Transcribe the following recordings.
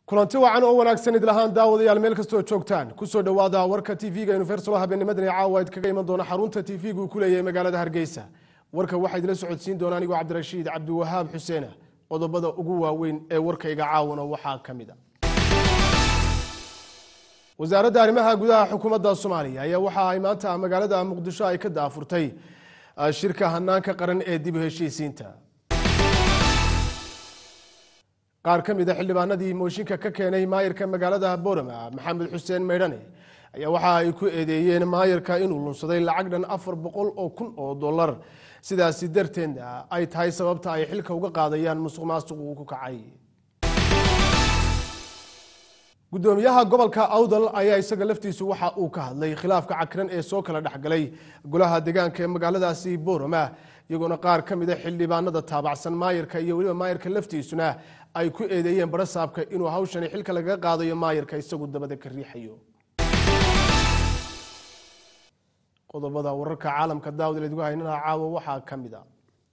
kulanti wacan oo wanaagsan idlahaan daawadayaal meel kastoo joogtaan ku soo dhawaada warka TV-ga Universal habeennimadani caawayd kaga iman doona xarunta TV-gu ku leeyahay magaalada Hargeysa warka waxa idin socodsiin doona anigu Cabdirashiid Cabdiwahaab Xuseen qodobada ugu waaweyn ee warkayga caawina waxa kamid ah wasaaradda arrimaha gudaha xukuumadda Soomaaliya ayaa waxa ay maanta magaalada Muqdisho ay ka daafurtay shirka hanaanka qaran ee dib u heshiisiinta qaar kamid ah xildhibaanadii mooshinka ka keenay maayirka magaalada Boorama Maxamed Xuseen Meydhane ayaa waxa ay ku eedeeyeen maayirka inuu lunsaday lacag dhan 400,000 oo dollar sidaas darteed ay tahay sababta ay xilka uga qaadayaan musuqmaasuq ku kacay gudoomiyaha gobolka Awdal ayaa isaga laftiisu waxa uu ka hadlay khilaafka cakran ee soo kala dhaxgalay golaha deegaanka ee magaaladaasi Boorama iyagoo qaar kamid ah xildhibaanada taabacsan maayirka iyo waliba maayirka laftiisuna ay ku eedeeyeen barasaabka inuu hawshan xilka laga qaadayo maayirka isagu dabada ka riixayo qodobada wararka caalamka daawada leeyahay haynana caawa waxa kamid ah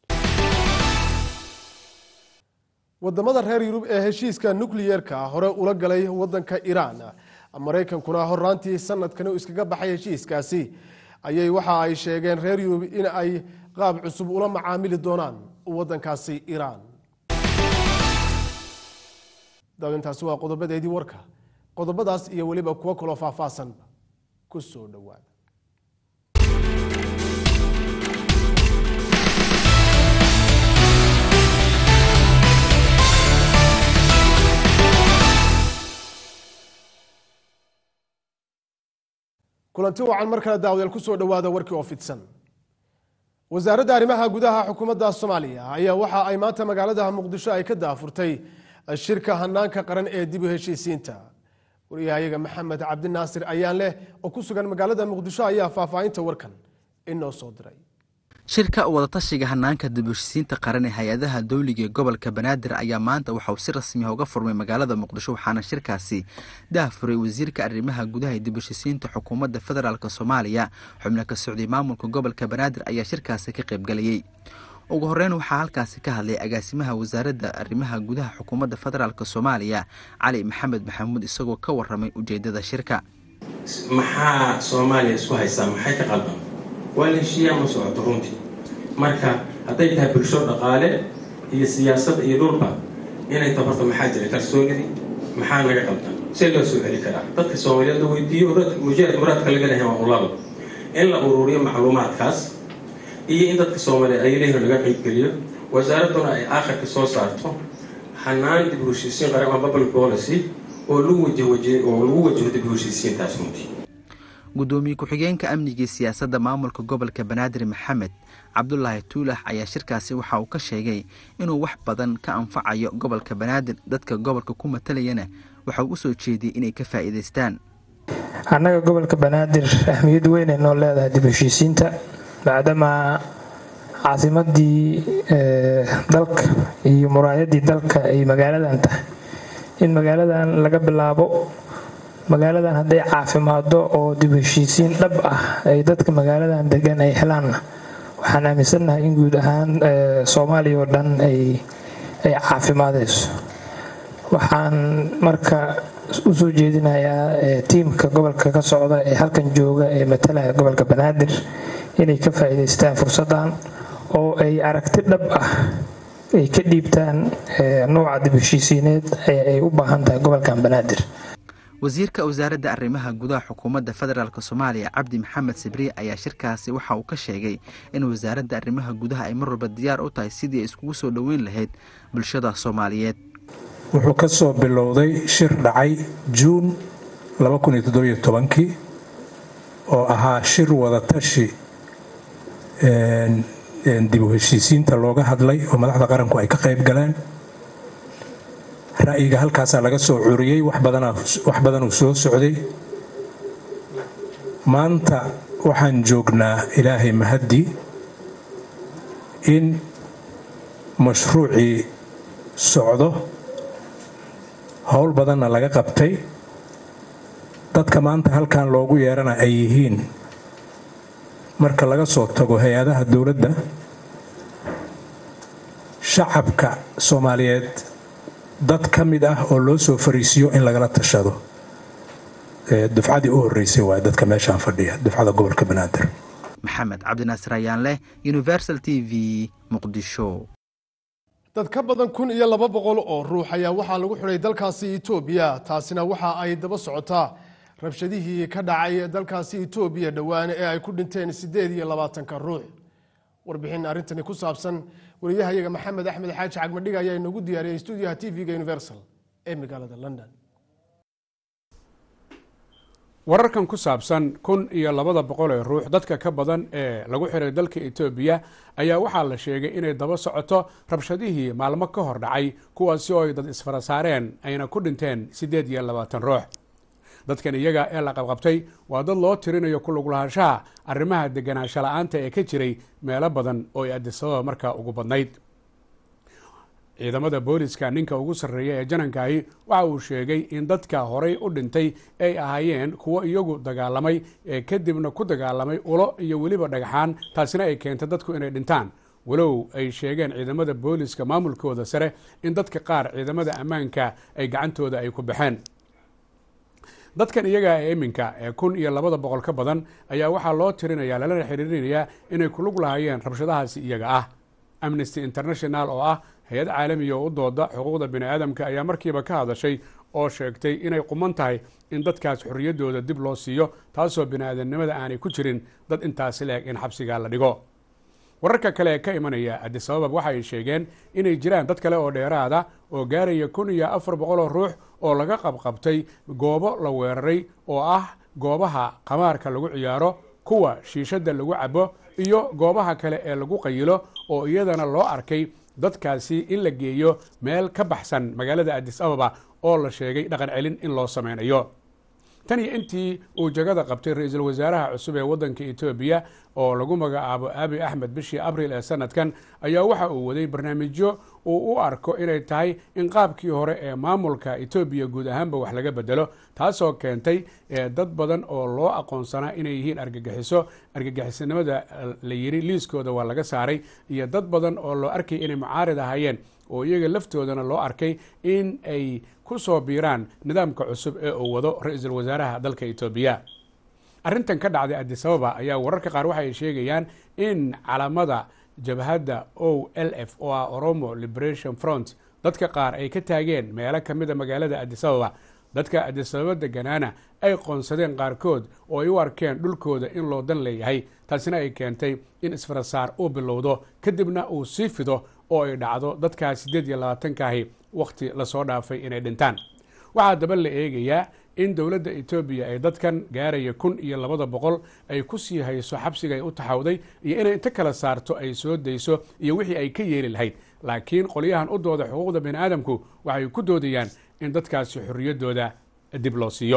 wadamada reer Yurub ee heshiiska nuclear-ka hore ula galay wadanka Iran Mareykankuna horaantii sanadkan uu iskaga baxay heshiiskaasi ayay waxa ay sheegeen reer Yurub in ay qaab cusub ula macaamili doonaan wadankaasi Iran daawintaasi waa qodobadeedii warka qodobadaas iyo waliba kuwa kale faahfaahsan ku soo dhawaada kulanti wacan markale daawadayaal ku soo dhawaada warkii oo fidsan wasaaradda arrimaha gudaha xukuumadda Soomaaliya ayaa waxa ay maanta magaalada Muqdisho ay ka daafurtay shirka hanaanka qaran ee dib u heshiisiinta wariyahayaga Maxamed Cabdi Naasir ayaan leh oo ku sugan magaalada Muqdisho ayaa faahfaahinta warkan inoo soo diray shirka wadatashiga hanaanka dib u heshiisiinta qaran ee hay'adaha dawliga ee gobolka Banaadir ayaa maanta waxa uu si rasmi ah uga furmay magaalada Muqdisho waxaana shirkaasi daafuray wasiirka arrimaha gudaha ee dib u heshiisiinta xukuumadda federaalka Soomaaliya xubno ka socday maamulka gobolka Banaadir ayaa shirkaasi ka qayb galayay ugu horeyn waxa halkaasi ka hadlay agaasimaha wasaaradda arrimaha gudaha xukuumadda federaalka Soomaaliya Cali Maxamed Maxamuud isagoo ka waramay ujeedada shirka maxaa Soomaaliya isku haysaa maxay ka qaldan wala shiya ma socdo runtii marka haday tahay bulsho dhaqaale iyo siyaasad iyo dhulba inay tabarto maxaa jira kalsoonidii maxaa laga qaldan si loo soo celi karaa dadka Soomaaliyeed weydiiyo muraadka laga leeyahay waa ulaba in la ururiyo macluumaadkaas iyo in dadka Soomaaliyeed ay leeyihiin laga qayb geliyo wasaaraduna ay aakhirka soo saarto hanaan dib u heshiisiin qaran ama public policy oo lagu wajaho dib u heshiisiintaas runtii gudoomiye ku-xigeenka amniga siyaasadda maamulka gobolka Banaadir Maxamed Cabdullaahi Tuulax ayaa shirkaasi waxa uu ka sheegay inuu wax badan ka anfacayo gobolka Banaadir dadka gobolka ku matalayana waxa uu soo jeediyay inay ka faa'iideystaan annaga gobolka Banaadir ahmiyad weyn ee noo leedahay dib u heshiisiinta maadaama caasimadii dalka iyo muraayadii dalka ay magaaladan tahay in magaaladan laga bilaabo magaaladan haday caafimaado oo dib u heshiisiin dhab ah ay dadka magaaladan degan ay helaan waxaan aaminsanahay in guud ahaan Soomaaliya oo dhan ay caafimaadayso waxaan marka u soo jeedinayaa tiimka gobolka ka socda ee halkan jooga ee matalaya gobolka Banaadir inay ka faa'iideystaan fursadan oo ay aragti dhab ah ay ka dhiibtaan nooca dib u heshiisiineed ay u baahan tahay gobolka Banaadir wasiirka wasaaradda arrimaha gudaha xukuumadda federaalka Soomaaliya Cabdi Maxamed Sabri ayaa shirkaasi waxa uu ka sheegay in wasaaradda arrimaha gudaha ay mar walba diyaar u tahay sidii ay iskugu soo dhaweyn lahayd bulshada Soomaaliyeed wuxuu ka soo bilowday shir dhacay June 2017 oo ahaa shir wada tashi dib u heshiisiinta looga hadlay oo madaxda qaranku ay ka qayb galeen ra'yiga halkaas laga soo curiyay wax badan uu soo socday maanta waxaan joognaa ilaahay mahadi in mashruucii socdo hawl badanna laga qabtay dadka maanta halkan loogu yeerana ay yihiin marka laga soo tago hay'adaha dawladda shacabka Soomaaliyeed dad ka mid ah oo loo soo fariisiyo in lagala tashado. dufcadii u horeysay waa dadka meeshaan fadhiya, dufcada gobolka Banaadir. maxamed cabdinaasir ayaan leh, Universal TV, Muqdisho. dad ka badan 1200 oo ruux ayaa waxaa lagu xiray dalkaasi Itoobiya, taasina waxa ay daba socotaa rabshadihii ka dhacay dalkaasi Itoobiya dhawaan ee ay ku dhinteen 28 ruux. warbixin arintani ku saabsan wariyahayaga maxamed axmed xaaji cagmadhiga ayaa inagu diyaariyay stuudiyaha TV-ga Universal ee magaalada London. wararkan ku saabsan 1200 ruux dadka ka badan ee lagu xiray dalka Itoobiya ayaa waxaa la sheegay inay daba socoto rabshadihii maalmo ka hor dhacay kuwaasi oo ay dad isfarasaareen ayna ku dhinteen 28 ruux. dadkan iyaga ee la qabqabtay waa dad loo tirinayo ku lug lahaanshaha arrimaha deganaansho la'aanta ee ka jiray meelo badan oo ay Addis Ababa markaa ugu badnayd. ciidamada booliska ninka ugu sarreeya ee janankaahi waxa uu sheegay in dadka horay u dhintay ay ahaayeen kuwo iyagu dagaalamay ee kadibna ku dagaalamay ulo iyo weliba dhagaxaan, taasina ay keentay dadku inay dhintaan, walow ay sheegeen ciidamada booliska maamulkooda sare in dadka qaar ciidamada ammaanka ay gacantooda ay ku baxeen. dadkan iyaga ee iminka ee 1200 ka badan ayaa waxaa loo tirinayaa lana xiriirinayaa inay ku lug lahaayeen rabshadahaasi iyaga ah. Amnesty International oo ah hay'ad caalamiya oo u dooda xuquuqda bini'aadamka ayaa markiiba ka hadashay oo sheegtay inay quman tahay in dadkaas xorriyadooda dib loo siiyo, taasoo bini'aadanimada aanay ku jirin dad intaasi leeg in xabsiga la dhigo. wararka kale ee ka imanaya Addis Ababa waxa ay sheegeen inay jiraan dad kale oo dheeraada oo gaaraya 1400 ruux oo laga qabqabtay goobo la weeraray oo ah goobaha qamaarka lagu ciyaaro, kuwa shiishada lagu cabo iyo goobaha kale ee lagu qayilo oo iyadana loo arkay dadkaasi in la geeyo meel ka baxsan magaalada Addis Ababa oo la sheegay dhaqan celin in loo sameynayo. tan iyo intii uu jagada qabtay ra'iisul wasaaraha cusub ee wadanka Itoobiya oo lagu magacaabo Abiy Ahmed bishii Abriil ee sanadkan ayaa waxa uu waday barnaamijyo uu u arko inay tahay in qaabkii hore ee maamulka Itoobiya guud ahaanba wax laga bedelo, taasoo keentay dad badan oo loo aqoonsanaa inay yihiin argagixisanimada la yiri liiskooda waa laga saaray, iyo dad badan oo loo arkay inay mucaarid ahaayeen oo iyaga laftoodana loo arkay in ay ku soo biiraan nidaamka cusub ee uu wado ra'iisul wasaaraha dalka Itoobiya. arrintan ka dhacday Addis Ababa ayaa wararka qaar waxa ay sheegayaan in calamada jabhadda OLF oo ah Oromo Liberation Front dadka qaar ay ka taageen meelo ka mid ah magaalada Addis Ababa. dadka Addis Ababa deganaana ay qoonsadeen qaarkood oo ay u arkeen dhulkooda in loo dan leeyahay, taasina ay keentay in isfarasaar uu bilowdo kadibna uu sii fido oo ay dhacdo dadkaas 28kaahi waqti la soo dhaafay inay dhintaan. waxaa daba la eegayaa in dowladda Itoobiya ay dadkan gaaraya 1200 ay ku sii hayso xabsiga ay u taxawday iyo inay inta kala saarto ay soo dayso iyo wixii ay ka yeeli lahayd, laakiin qolyahan u dooda xuquuqda bini'aadamku waxay ku doodayaan in dadkaasi xorriyadooda dib loo siiyo.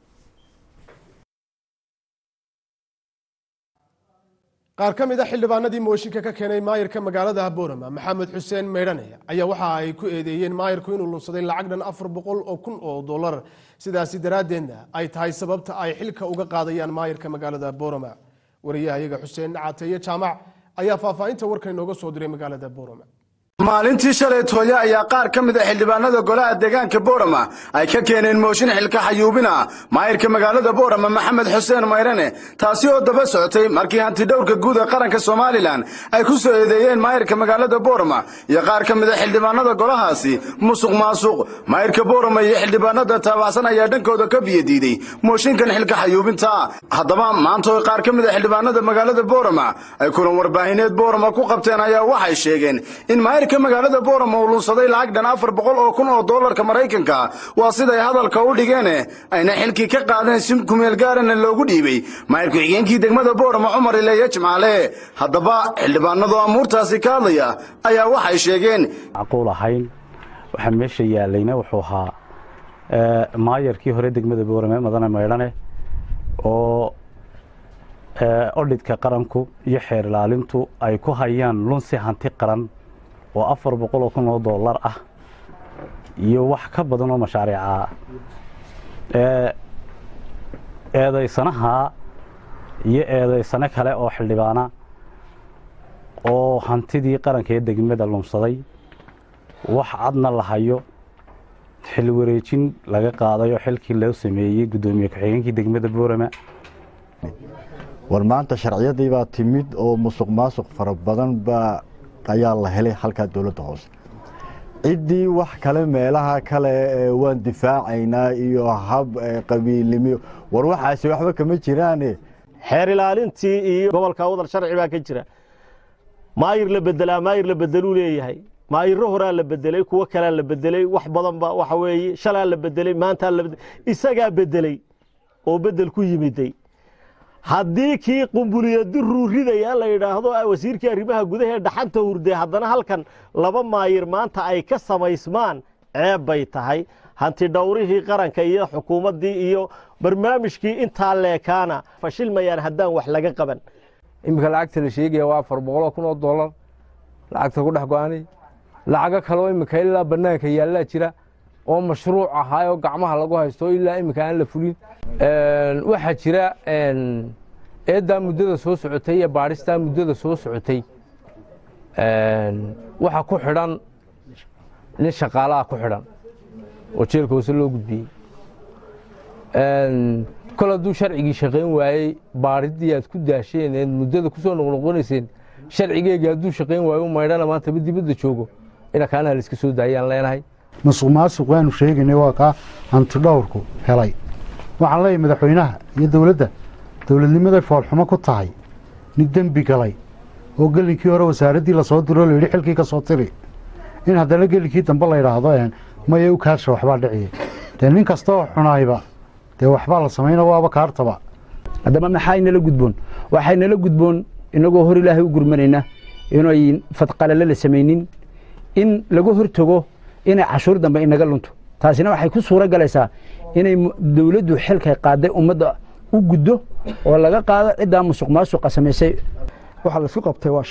qaar ka mid ah xildhibaanadii mooshinka ka keenay maayirka magaalada Boorama Maxamed Xuseen Meydhane ayaa waxa ay ku eedeeyeen maayirku inuu lunsaday lacag dhan 400,000 oo dollar, sidaasi daraadeedna ay tahay sababta ay xilka uga qaadayaan maayirka magaalada Boorama. wariyahayaga Xuseen Caataye Jaamac ayaa faahfaahinta warka inooga soo diray magaalada Boorama. maalintii shalay tooya ayaa qaar ka mid ah xildhibaanada golaha deegaanka Boorama ay ka keeneen mooshin xilka xayuubina maayirka magaalada Boorama Maxamed Xuseen Meydhane, taasi oo daba socotay markii hanti dhowrka guud ee qaranka Soomaaliland ay ku soo eedeeyeen maayirka magaalada Boorama iyo qaar ka mid ah xildhibaanada golahaasi musuqmaasuq. maayirka Boorama iyo xildhibaanada taabacsan ayaa dhankooda ka biyadiiday mooshinkan xilka xayuubinta. haddaba maanta qaar ka mid ah xildhibaanada magaalada Boorama ay kulan warbaahineed Boorama ku qabteen ayaa waxay sheegeen in maayirka magaalada Boorama uu lunsaday lacag dhan 400,000 oo dollarka Mareykanka, waa siday hadalka u dhigeen, ayna xilkii ka qaadeen si kumeel gaarana loogu dhiibay maayirka xigeenkii degmada Boorama Cumar Ileeye Jimcaale. haddaba xildhibaanadu amuurtaasi ka hadlaya ayaa waxay sheegeen aqoon ahayn waxa meesha yaalayna wuxuu ahaa maayirkii hore degmada Boorama Madane Meydhane oo audit-ka qaranku iyo xeer ilaalintu ay ku hayaan lunsi hanti qaran oo 400,000 oo dollar ah iyo wax ka badan oo mashaariica eedaysanaha iyo eedaysane kale oo xildhibaana oo hantidii qaranka ee degmada lunsaday wax cadna la hayo xil wareejin laga qaadayo xilkii loo sameeyey gudoomiye ku-xigeenkii degmada Boorama war maanta sharciyadii baa timid oo musuqmaasuq fara badan baa ayaa la helay halka dawladda hoose cidii wax kale meelaha kale waan difaacaynaa iyo hab qabiilnimo war waxaasi waxba kama jiraan xeer ilaalintii iyo gobolka wadal sharci baa ka jira maayir la bedelaa maayir la bedeluu leeyahay maayiro hore la bedelay kuwa kale la bedelay wax badan ba waxa weeye shalay la bedelay maanta la isaga bedelay oo bedel ku yimiday haddii kii qumbuliyadu ruuridaya la yiraahdo wasiirkii arrimaha gudaha dhaxanta hurday haddana halkan laba maayir maanta ay ka samaysmaan ceeb bay tahay hanti dhawrihii qaranka iyo xukuumadii iyo barnaamijkii inta leekaana fashilmayaan haddaan wax laga qaban imika lacagta la sheegaya waa $400,000 lacagta ku dhax go'aanay lacaga kale oo imika ilaa banaanka yaala jira oo mashruuc ahaa oo gacmaha lagu haysto ilaa imika aan la fulin waxa jira eedaa muddada soo socotay iyo baarista muddada soo socotay waxa ku xidhan nin shaqaalaha ku xidhan oo jeelka hoose loo gudbiyey kol hadduu sharcigii shaqayn waayey baaridii aad ku daasheen muddada kusoo noqnoqonayseen sharcigeega hadduu shaqayn waayo maydhana maanta dibadda joogo ina kaanaha la iska soo daayaan leenahay musuqmaasuq waanu sheegaynay waa kaa hanti dhowrku helay waxaan leeyahay madaxweynaha iyo dowladnimaday foolxumo ku tahay nin dembi galay oo gelinkii hore wasaaraddii lasoo diro la yidhi xilkii ka soo tiri in haddana gelinkii dambe la yidhaahdo maya u kaasha waxbaa dhiciye dee nin kasta oo xunaayba dee waxbaa la samayna waaba kaartaba haddaba maxaa inala gudboon waxay nala gudboon inagoo hor ilaahay u gurmanayna inay fadqalale la samaynin in laga hortago inay cashuur dambe inaga lunto taasina waxay ku suura galaysaa inay dawladdu xilkay qaaday ummadda u guddo oo laga qaado ciddaa musuqmaasuqa samaysay waxa la isku qabtay waa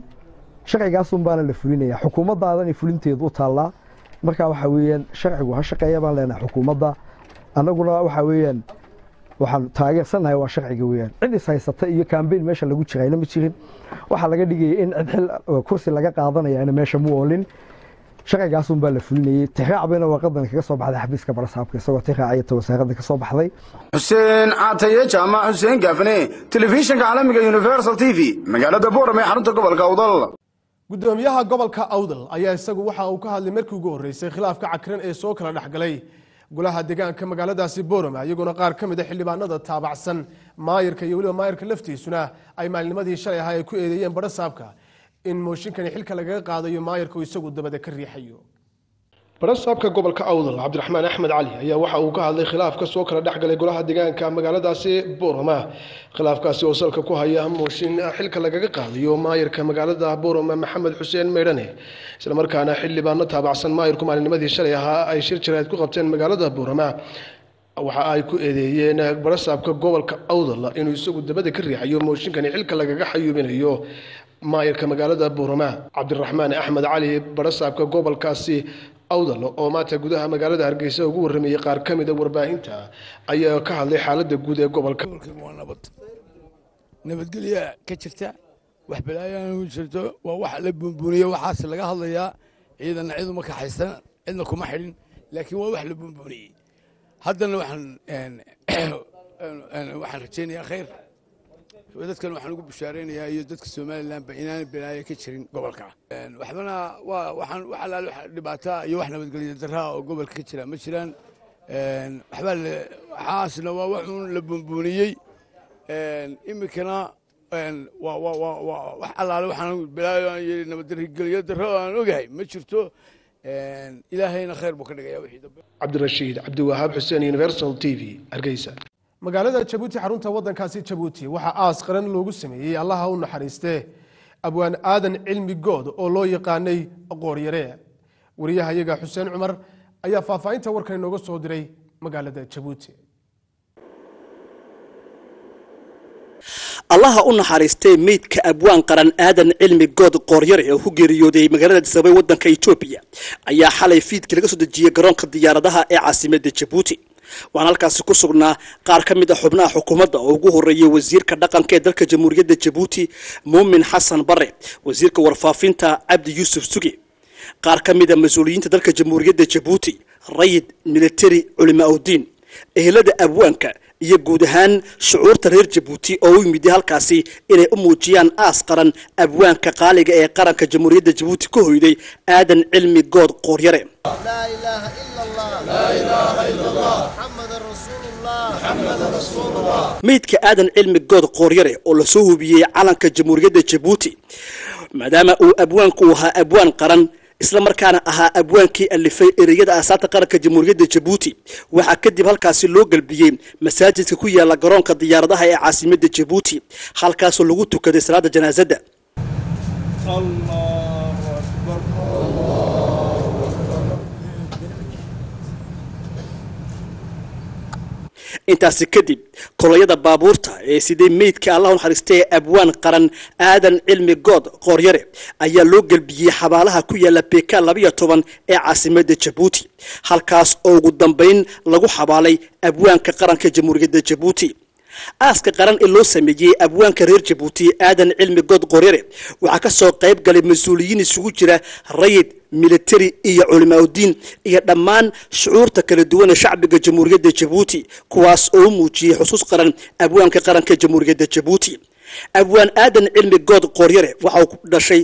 sharcigaas baana la fulinaya xukuumaddaadana fulinteedu u taallaa marka waxa weeyaan sharcigu ha shaqeeya baan leenahay xukuumadda annaguna waxa weeyaan waxaan taageersanahay waa sharciga weeyaan cid is haysata iyo campaign meesha lagu jirayna ma jirin waxa laga dhigay in cid xil kursi laga qaadanayana meesha mu oolin sharcigaas baa la fulinayay tixraac bayna warqadan kaga soo baxday xafiiska barasaabka isagoo tixraaciyay wasaaradda ka soo baxday Xuseen Cataye Jaamac Xuseen Gafne telefishinka caalamiga Universal TV magaalada Boorame xarunta gobolka Awdal gudoomiyaha gobolka Awdal ayaa isagu waxa uu ka hadlay markii ugu horeysay khilaafka cakran ee soo kala dhaxgalay golaha deegaanka magaaladaasi Boorame iyaguna qaar ka mid ah xildhibaanada taabacsan maayirka iyo waliba maayirka laftiisuna ay maalnimadii shalay ahaa ay ku eedeeyeen barasaabka in mooshinkani xilka laga qaadayo maayirka isagu dabada ka riixayo barasaabka gobolka Awdal Cabdiraxmaan Axmed Cali ayaa waxa uu ka hadlay khilaafka soo kala dhaxgalay golaha deegaanka magaaladaasi Boorame khilaafkaasi oo salka ku haya mooshin xilka laga qaadayo maayirka magaalada Boorame Maxamed Xuseen Meydhane isla markaana xildhibaano taabacsan maayirku maalnimadii shalay ahaa ay shir jireed ku qabteen magaalada Boorame waxa ay ku eedeeyeen barasaabka gobolka Awdal inuu isagu dabada ka riixayo mooshinkani xilka laga xayuubinayo maayirka magaalada Boorame Cabdiraxmaan Axmed Cali barasaabka gobolkaasi Awdal oo maanta gudaha magaalada Hargeysa ugu warramay qaar ka mid ah warbaahinta ayaa ka hadlay xaaladda guud ee gobolka nabadgelyo ka jirta wax balaayaan u jirto waa wax la buunbuuniyo waxaas laga hadlayaa ciidan ciidu ma ka haysan cidna kuma xidhin laakiin waa wax la buunbuuniyay haddana waxaan rajaynayaa khayr dadkan waxaan ugu bishaareynaya iyo dadka Soomaaliland ba inaan balaayo ka jirin gobolka waxbana waxaan walaal dhibaato iyo wax nabadgelyo darro oo gobolka ka jira ma jiraan waxaasna waa wax la buunbuuniyay imikana wax alaale waxaan balaayo iyo nabadgelyo darro aan ogahay ma jirto ilaahayna khayr buu ka dhigayaa wixii dambe Cabdirashiid Cabdiwahaab Xuseen Universal TV Hargeysa magaalada Jabuuti xarunta wadankaasi Jabuuti waxa aas qaran loogu sameeyay Allaha u naxariistee abwaan aadan cilmi good oo loo yaqaanay qooryare wariyahayaga Xuseen Cumar ayaa faahfaahinta warkan inooga soo diray magaalada Jabuuti Allaha u naxariistee meydka abwaan qaran aadan cilmi good qooryare oo ku geeriyooday magaalada Sabay wadanka Itoobiya ayaa xalay fiidkii laga soo dejiyay garoonka diyaaradaha ee caasimadda Jabuuti waxaan halkaas ku sugnaa qaar ka mid ah xubnaha xukuumadda oo ugu horeeyay wasiirka dhaqanka ee dalka Jamhuuriyadda Jabuuti Muumin Xasan Barre wasiirka warfaafinta Cabdi Yuusuf Sugi qaar ka mid ah mas'uuliyiinta dalka Jamhuuriyadda Jabuuti rayid militari culimaa udiin ehelada abwaanka iyo guud ahaan shucuurta reer jabuuti oo u yimid halkaasi inay u muujiyaan aas qaran abwaanka qaaliga ee qaranka jamhuuriyadda jabuuti ka hoyday aadan cilmi good qooryare meydka aadan cilmi good qooryare oo lasoo hubiyey calanka jamhuuriyadda jabuuti maadaama uu abwaanku ahaa abwaan qaran isla markaana ahaa abwaankii alifay ereyada aasaarta qaranka jamhuuriyadda jabuuti waxaa kadib halkaasi loo galbiyey masaajidka ku yaala garoonka diyaaradaha ee caasimadda jabuuti halkaasoo lagu tukaday salaada janaasada intaasi kadib kolayada baabuurta ee sidee meydka allah u naxariistay abwaan qaran aadan cilmi good qooryare ayaa loo galbiyey xabaalaha ku yaala beeka 12 ee caasimadda jabuuti halkaas oo ugu dambeyn lagu xabaalay abwaanka qaranka jamhuuriyadda jabuuti aaska qaran ee loo sameeyey abwaanka reer jabuuti aadan cilmi good qooryare waxaa ka soo qayb galay mas-uuliyiin isugu jira rayid militari iyo culimaa udiin iyo dhammaan shucuurta kala duwan ee shacbiga jamhuuriyadda jabuuti kuwaas oo u muujiyey xusuus qaran abwaanka qaranka jamhuuriyadda jabuuti abwaan aadan cilmi good qooryare waxa uu ku dhashay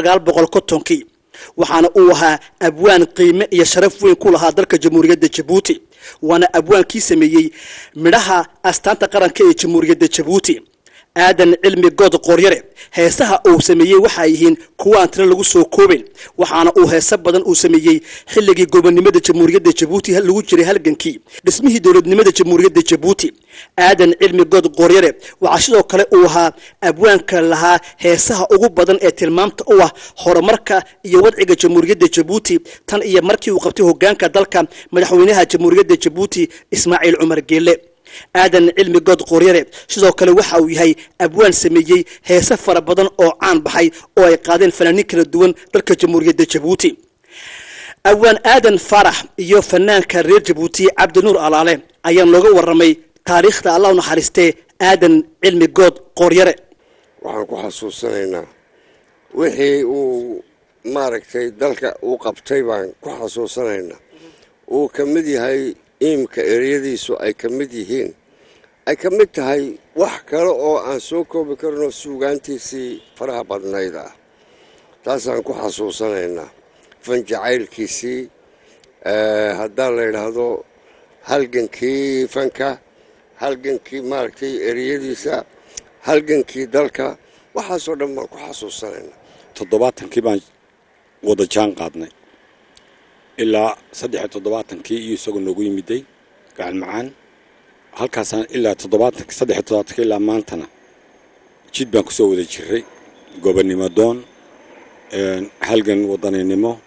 1950 waxaana uu ahaa abwaan qiime iyo sharaf weyn ku lahaa dalka jamhuuriyadda jabuuti waana abwaankii sameeyey midhaha astaanta qaranka ee jamhuuriyadda jabuuti aadan cilmi good qooryare heesaha uu sameeyey waxa ay yihiin kuwa aan tiro lagu soo koobin waxaana uu heesa badan uu sameeyey xilligii gobonimada jamhuuriyadda jabuuti lagu jiray halgankii dhismihii dowladnimada jamhuuriyadda jabuuti aadan cilmi good qooryare waxaa sidoo kale uu ahaa abwaanka lahaa heesaha ugu badan ee tilmaamta u ah horumarka iyo wadciga jamhuuriyadda jabuuti tan iyo markii uu qabtay hogaanka dalka madaxweynaha jamhuuriyadda jabuuti ismaaciil cumar geelle aadan cilmi good qooryare sidoo kale waxa uu yahay abwaan sameeyey heese fara badan oo caan baxay oo ay qaadeen fanaaniin kala duwan dalka jamhuuriyadda jabuuti abwaan aadan farax iyo fanaanka reer jabuuti cabdinuur alaale ayaa looga waramay taariikhda allah u naxariistee aadan cilmi good qooryare waxaan ku xasuusanaynaa wixii uu maaragtay dalka uu qabtay baan ku xasuusanaynaa uu ka mid yahay iimka ereyadiisu ay ka mid yihiin ay ka mid tahay wax kale oo aan soo koobi karno suugaantiisii faraha badnayd ah taasaan ku xasuusanaynaa fanjacaylkiisii haddaan la yidhaahdo halgankii fanka halgankii maaragtay ereyadiisa halgankii dalka waxaasoo dhan baan ku xasuusanaynaa 70kii baan wada jaan qaadnay ilaa 73kii iyo isagoo noogu yimiday gacan macaan halkaasaan ilaa 73 ilaa maantana jid baan kusoo wada jiray gobonnimo doon halgan wadaninimo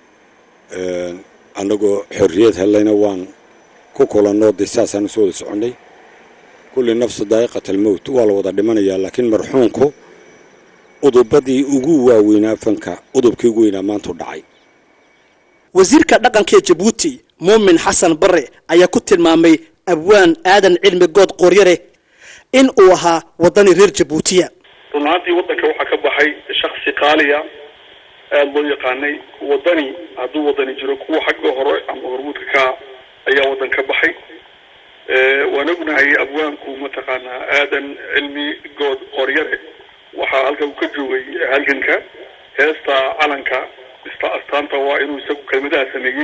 annagoo xorriyad helayna waan ku kulanoo dee saasaan usoo wada soconnay kulli nafsu daa'iqatal mowt waa la wada dhimanayaa laakiin marxuumku udubadii ugu waaweynaa fanka udubkii ugu weynaa maantuu dhacay wasiirka dhaqanka ee jabuuti muumin xasan bare ayaa ku tilmaamay abwaan aadan cilmi good qooryare in uu ahaa wadani reer jabuutiya runaantii waddanka waxaa ka baxay shakhsi qaaliya aada loo yaqaanay wadani hadduu wadani jiro kuwa xagga hore ama hormuudka ka ayaa waddan ka baxay waan ognahay abwaanku mataqaanaa aadan cilmi good qooryare waxaa halka uu ka joogay halganka heesta calanka astaanta waa inuu isagu kelmadaha sameeyey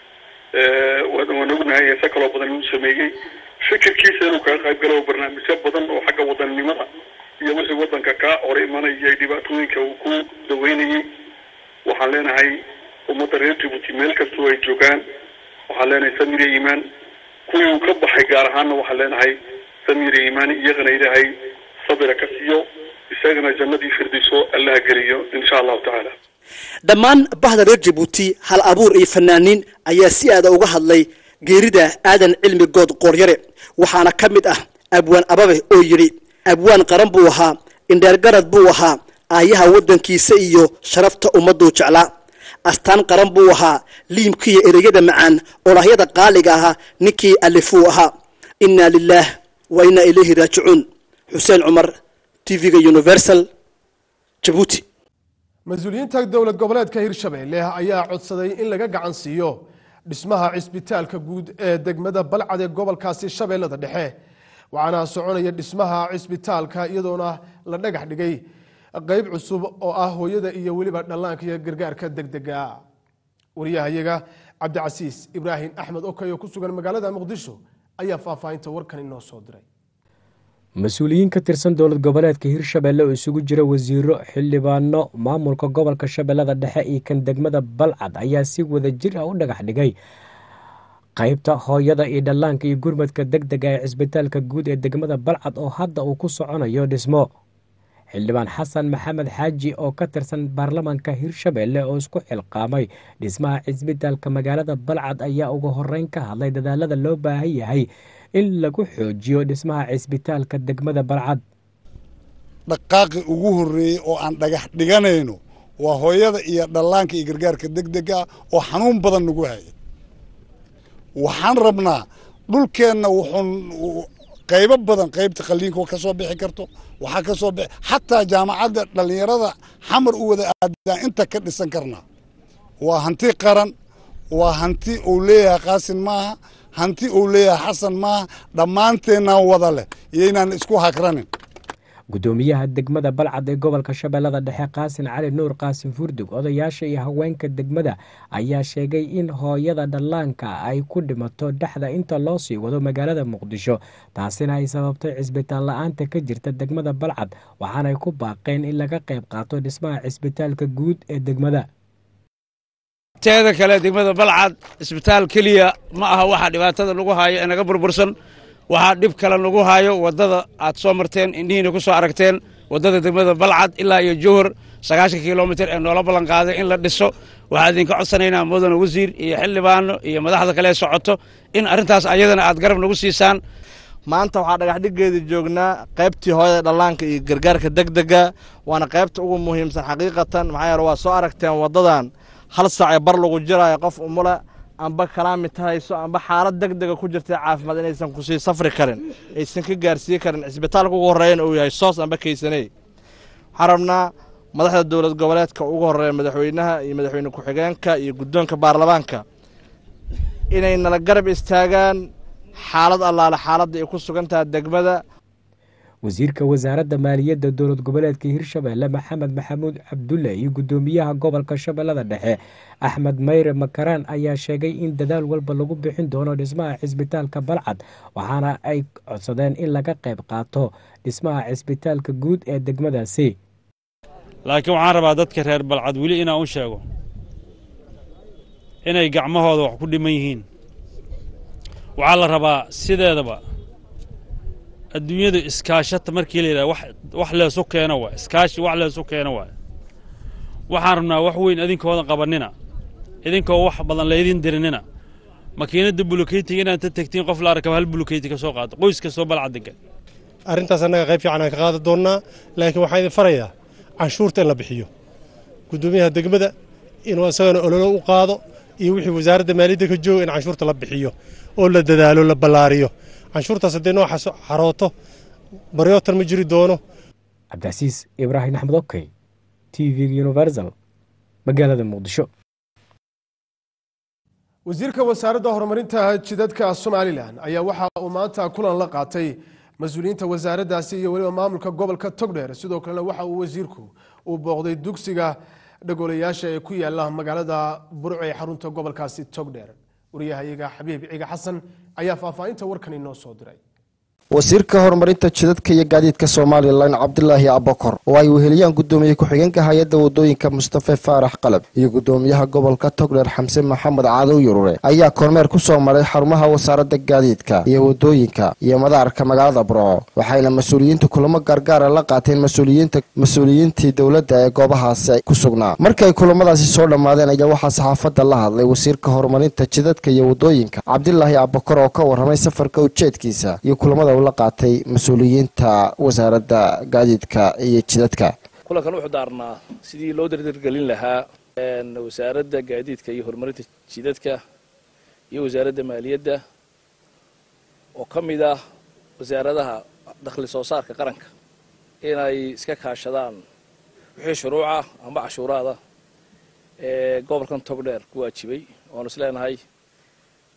waan ognahay heese kaloo badan inuu sameeyey fikirkiisa inuu kaga qayb galo barnaamijyo badan oo xagga wadannimada iyo wixii waddanka ka hor imanayay dhibaatooyinka uu ku daweynayey waxaan leenahay ummadda reer jabuuti meel kastoo ay joogaan waxaan leenahay samir iyo iimaan kuwii uu ka baxay gaar ahaanna waxaan leenahay samir iyo iimaan iyagana ilaahay sabira ka siiyo isagana jannadii firdhiso allaha geliyo insha allahu tacaala dhammaan bahda reer jabuuti hal abuur iyo fanaaniin ayaa si aada uga hadlay geerida aadan cilmi good qooryare waxaana ka mid ah abwaan ababe oo yidhi abwaan qaran buu ahaa indheergarad buu ahaa aayaha waddankiisa iyo sharafta ummadduu jeclaa astaan qaran buu ahaa liimkiiyo ereyada macaan olahyada qaaliga ahaa ninkii alifuu ahaa innaa lilaah wa innaa ilayhi raajicuun xuseen cumar tv-ga universal jabuuti mas-uuliyiinta dowlad goboleedka hirshabeelle ayaa codsaday in laga gacan siiyo dhismaha cisbitaalka guud ee degmada balcad ee gobolkaasi shabeellada dhexe waxaana soconaya dhismaha cisbitaalka iyadoona la dhagax dhigay qayb cusub oo ah hooyada iyo weliba dhallaanka iyo gargaarka degdega wariyahayaga cabdicasiis ibraahim axmed okay oo ku sugan magaalada muqdisho ayaa faahfaahinta warkan inoo soo diray mas-uuliyiin ka tirsan dowlad goboleedka hirshabelle oo isugu jira wasiiro xildhibaano maamulka gobolka shabeellada dhexe iyo kan degmada balcad ayaa si wada jir ah u dhagax dhigay qaybta hooyada iyo dhallaanka iyo gurmadka degdega ee cisbitaalka guud ee degmada balcad oo hadda uu ku soconayo dhismo xildhibaan xasan maxamed xaaji oo ka tirsan baarlamaanka hirshabelle oo isku xilqaamay dhismaha cisbitaalka magaalada balcad ayaa ugu horeyn ka hadlay dadaalada loo baahan yahay in lagu xoojiyo dhismaha cisbitaalka degmada balcad dhaqaaqi ugu horreeyey oo aan dhagax dhiganayno waa hooyada iyo dhallaanka iyo gargaarka degdega oo xanuun badan nagu haya waxaan rabnaa dhulkeenna wuxuu qaybo badan qaybta qalliinka ka soo bixi karto waxaa ka soo bixi xataa jaamacadda dhallinyarada xamar u wada aadaan inta ka dhisan karnaa waa hanti qaran waa hanti uu leeyahay qaasin maaha hanti uu leeyahay xasan maaha dhammaanteennaan wada leh iyo inaan isku hakranin gudoomiyaha degmada balcad ee gobolka shabeellada dhexe qaasin cali nuur qaasin furdug odayaasha iyo haweenka degmada ayaa sheegay in hooyada dhallaanka ay ku dhimato dhexda inta loo sii wado magaalada muqdisho taasina ay sababtay cisbitaal la-aanta ka jirta degmada balcad waxaanay ku baaqeen in laga qayb qaato dhismaha cisbitaalka guud ee degmada teeda kale degmada balcad cisbitaal keliya ma aha waxaa dhibaatada lagu haayo ee naga burbursan waxaa dhib kale nagu haayo waddada aad soo marteen indhihiina ku soo aragteen waddada degmada balcad ilaa iyo jowhar 90 kilomitir ee noola ballan qaaday in la dhiso waxaa idinka codsanaynaa mudane wasiir iyo xildhibaano iyo madaxda kale socoto in arrintaas ayadana aad garab nagu siisaan maanta waxaa dhagaxdhigeedii joognaa qaybtii hooyada dhallaanka iyo gargaarka degdega waana qaybta ugu muhiimsan xaqiiqatan maxaa yeele waa soo aragteen waddadan hal saac ee bar lagu jiraayo qof umule amba kalaamid hayso amba xaalad degdega ku jirta caafimaad inaysan ku sii safri karin aysan ka gaarsiin karin cisbitaalka ugu horeeyana uu yahay soos amba kaysaney waxaan rabnaa madaxda dowlad goboleedka ugu horeeya madaxweynaha iyo madaxweyne ku-xigeenka iyo guddoonka baarlamaanka inay nala garab istaagaan xaalad allaale xaaladda ay ku sugan tahay degmada wasiirka wasaaradda maaliyadda dowlad goboleedka hirshabelle maxamed maxamuud cabdulle iyo gudoomiyaha gobolka shabeellada dhexe axmed mayre makaraan ayaa sheegay in dadaal walba lagu bixin doono dhismaha cisbitaalka balcad waxaana ay codsadeen in laga qayb qaato dhismaha cisbitaalka guud ee degmadaasi laakiin waxaan rabaa dadka reer balcad weli inaan u sheego inay gacmahooda wax ku dhiman yihiin waxaa la rabaa sideedaba adduunyadu iskaashata markii la yidhaha wax leesu keeno waay iskaashi wax leesu keeno waay waxaan rabnaa wax weyn idinkoodan qabanina idinkoo wax badan laydin dirinina makiinadda bulokeytiga inaad ta tegtiin qof la arkaba hal bulokeyti ka soo qaado qoys kastoo balcad degan arrintaas annaga qayb fiican aan ka qaadi doonnaa laakiin waxaa idin farayaa canshuurta in la bixiyo guddoomiyaha degmada inuu isagana ololo u qaado iyo wixii wasaaradda maaliyadda ka jooga in canshuurta la bixiyo oo la dadaalo la ballaariyo canshuurtaas haddee noo xarooto baryootan ma jiri doono cabdicasiis ibraahim axmed okey t v universal magaalada muqdisho wasiirka wasaaradda horumarinta jidadka somalilan ayaa waxa uu maanta kulan la qaatay mas-uuliyiinta wasaaraddaasi iyo weliba maamulka gobolka togdheer sidoo kalena waxa uu wasiirku uu booqday dugsiga dhagoolayaasha ee ku yaala magaalada burco ee xarunta gobolkaasi togdheer wariyahayaga xabiib ciga xasan ayaa faahfaahinta warkan inoo soo diray wasiirka horumarinta jidadka iyo gaadiidka Soomaaliland Cabdullaahi Abakar oo ay weheliyaan gudoomiye ku-xigeenka hay'adda wadooyinka Mustafa Faarax Qalab iyo gudoomiyaha gobolka Togdheer Xamse Maxamed Caadow Yurure ayaa kormeer ku soo maray xarumaha wasaaradda gaadiidka iyo wadooyinka iyo madaarka magaalada Burco waxayna mas'uuliyiintu kulamo gargaar la qaateen mas'uuliyiintii dawladda ee goobahaasi ku sugnaa markay kulamadaasi soo dhamaadeen ayaa waxa saxaafadda la hadlay wasiirka horumarinta jidadka iyo wadooyinka Cabdullaahi Abakar oo ka warramay safarka ujeedkiisa iyo kulamada la qaatay mas'uuliyiinta wasaaradda gaadiidka iyo jidadka kulankan wuxuu daarnaa sidii loo dardargelin lahaa wasaaradda gaadiidka iyo horumarinta jidadka iyo wasaaradda maaliyadda oo ka mid ah wasaaradaha dakhli soo saarka qaranka inay iska kaashadaan wixii shuruuca amba cashuuraada ee gobolkan Togdheer ku waajibay oo aan isleenahay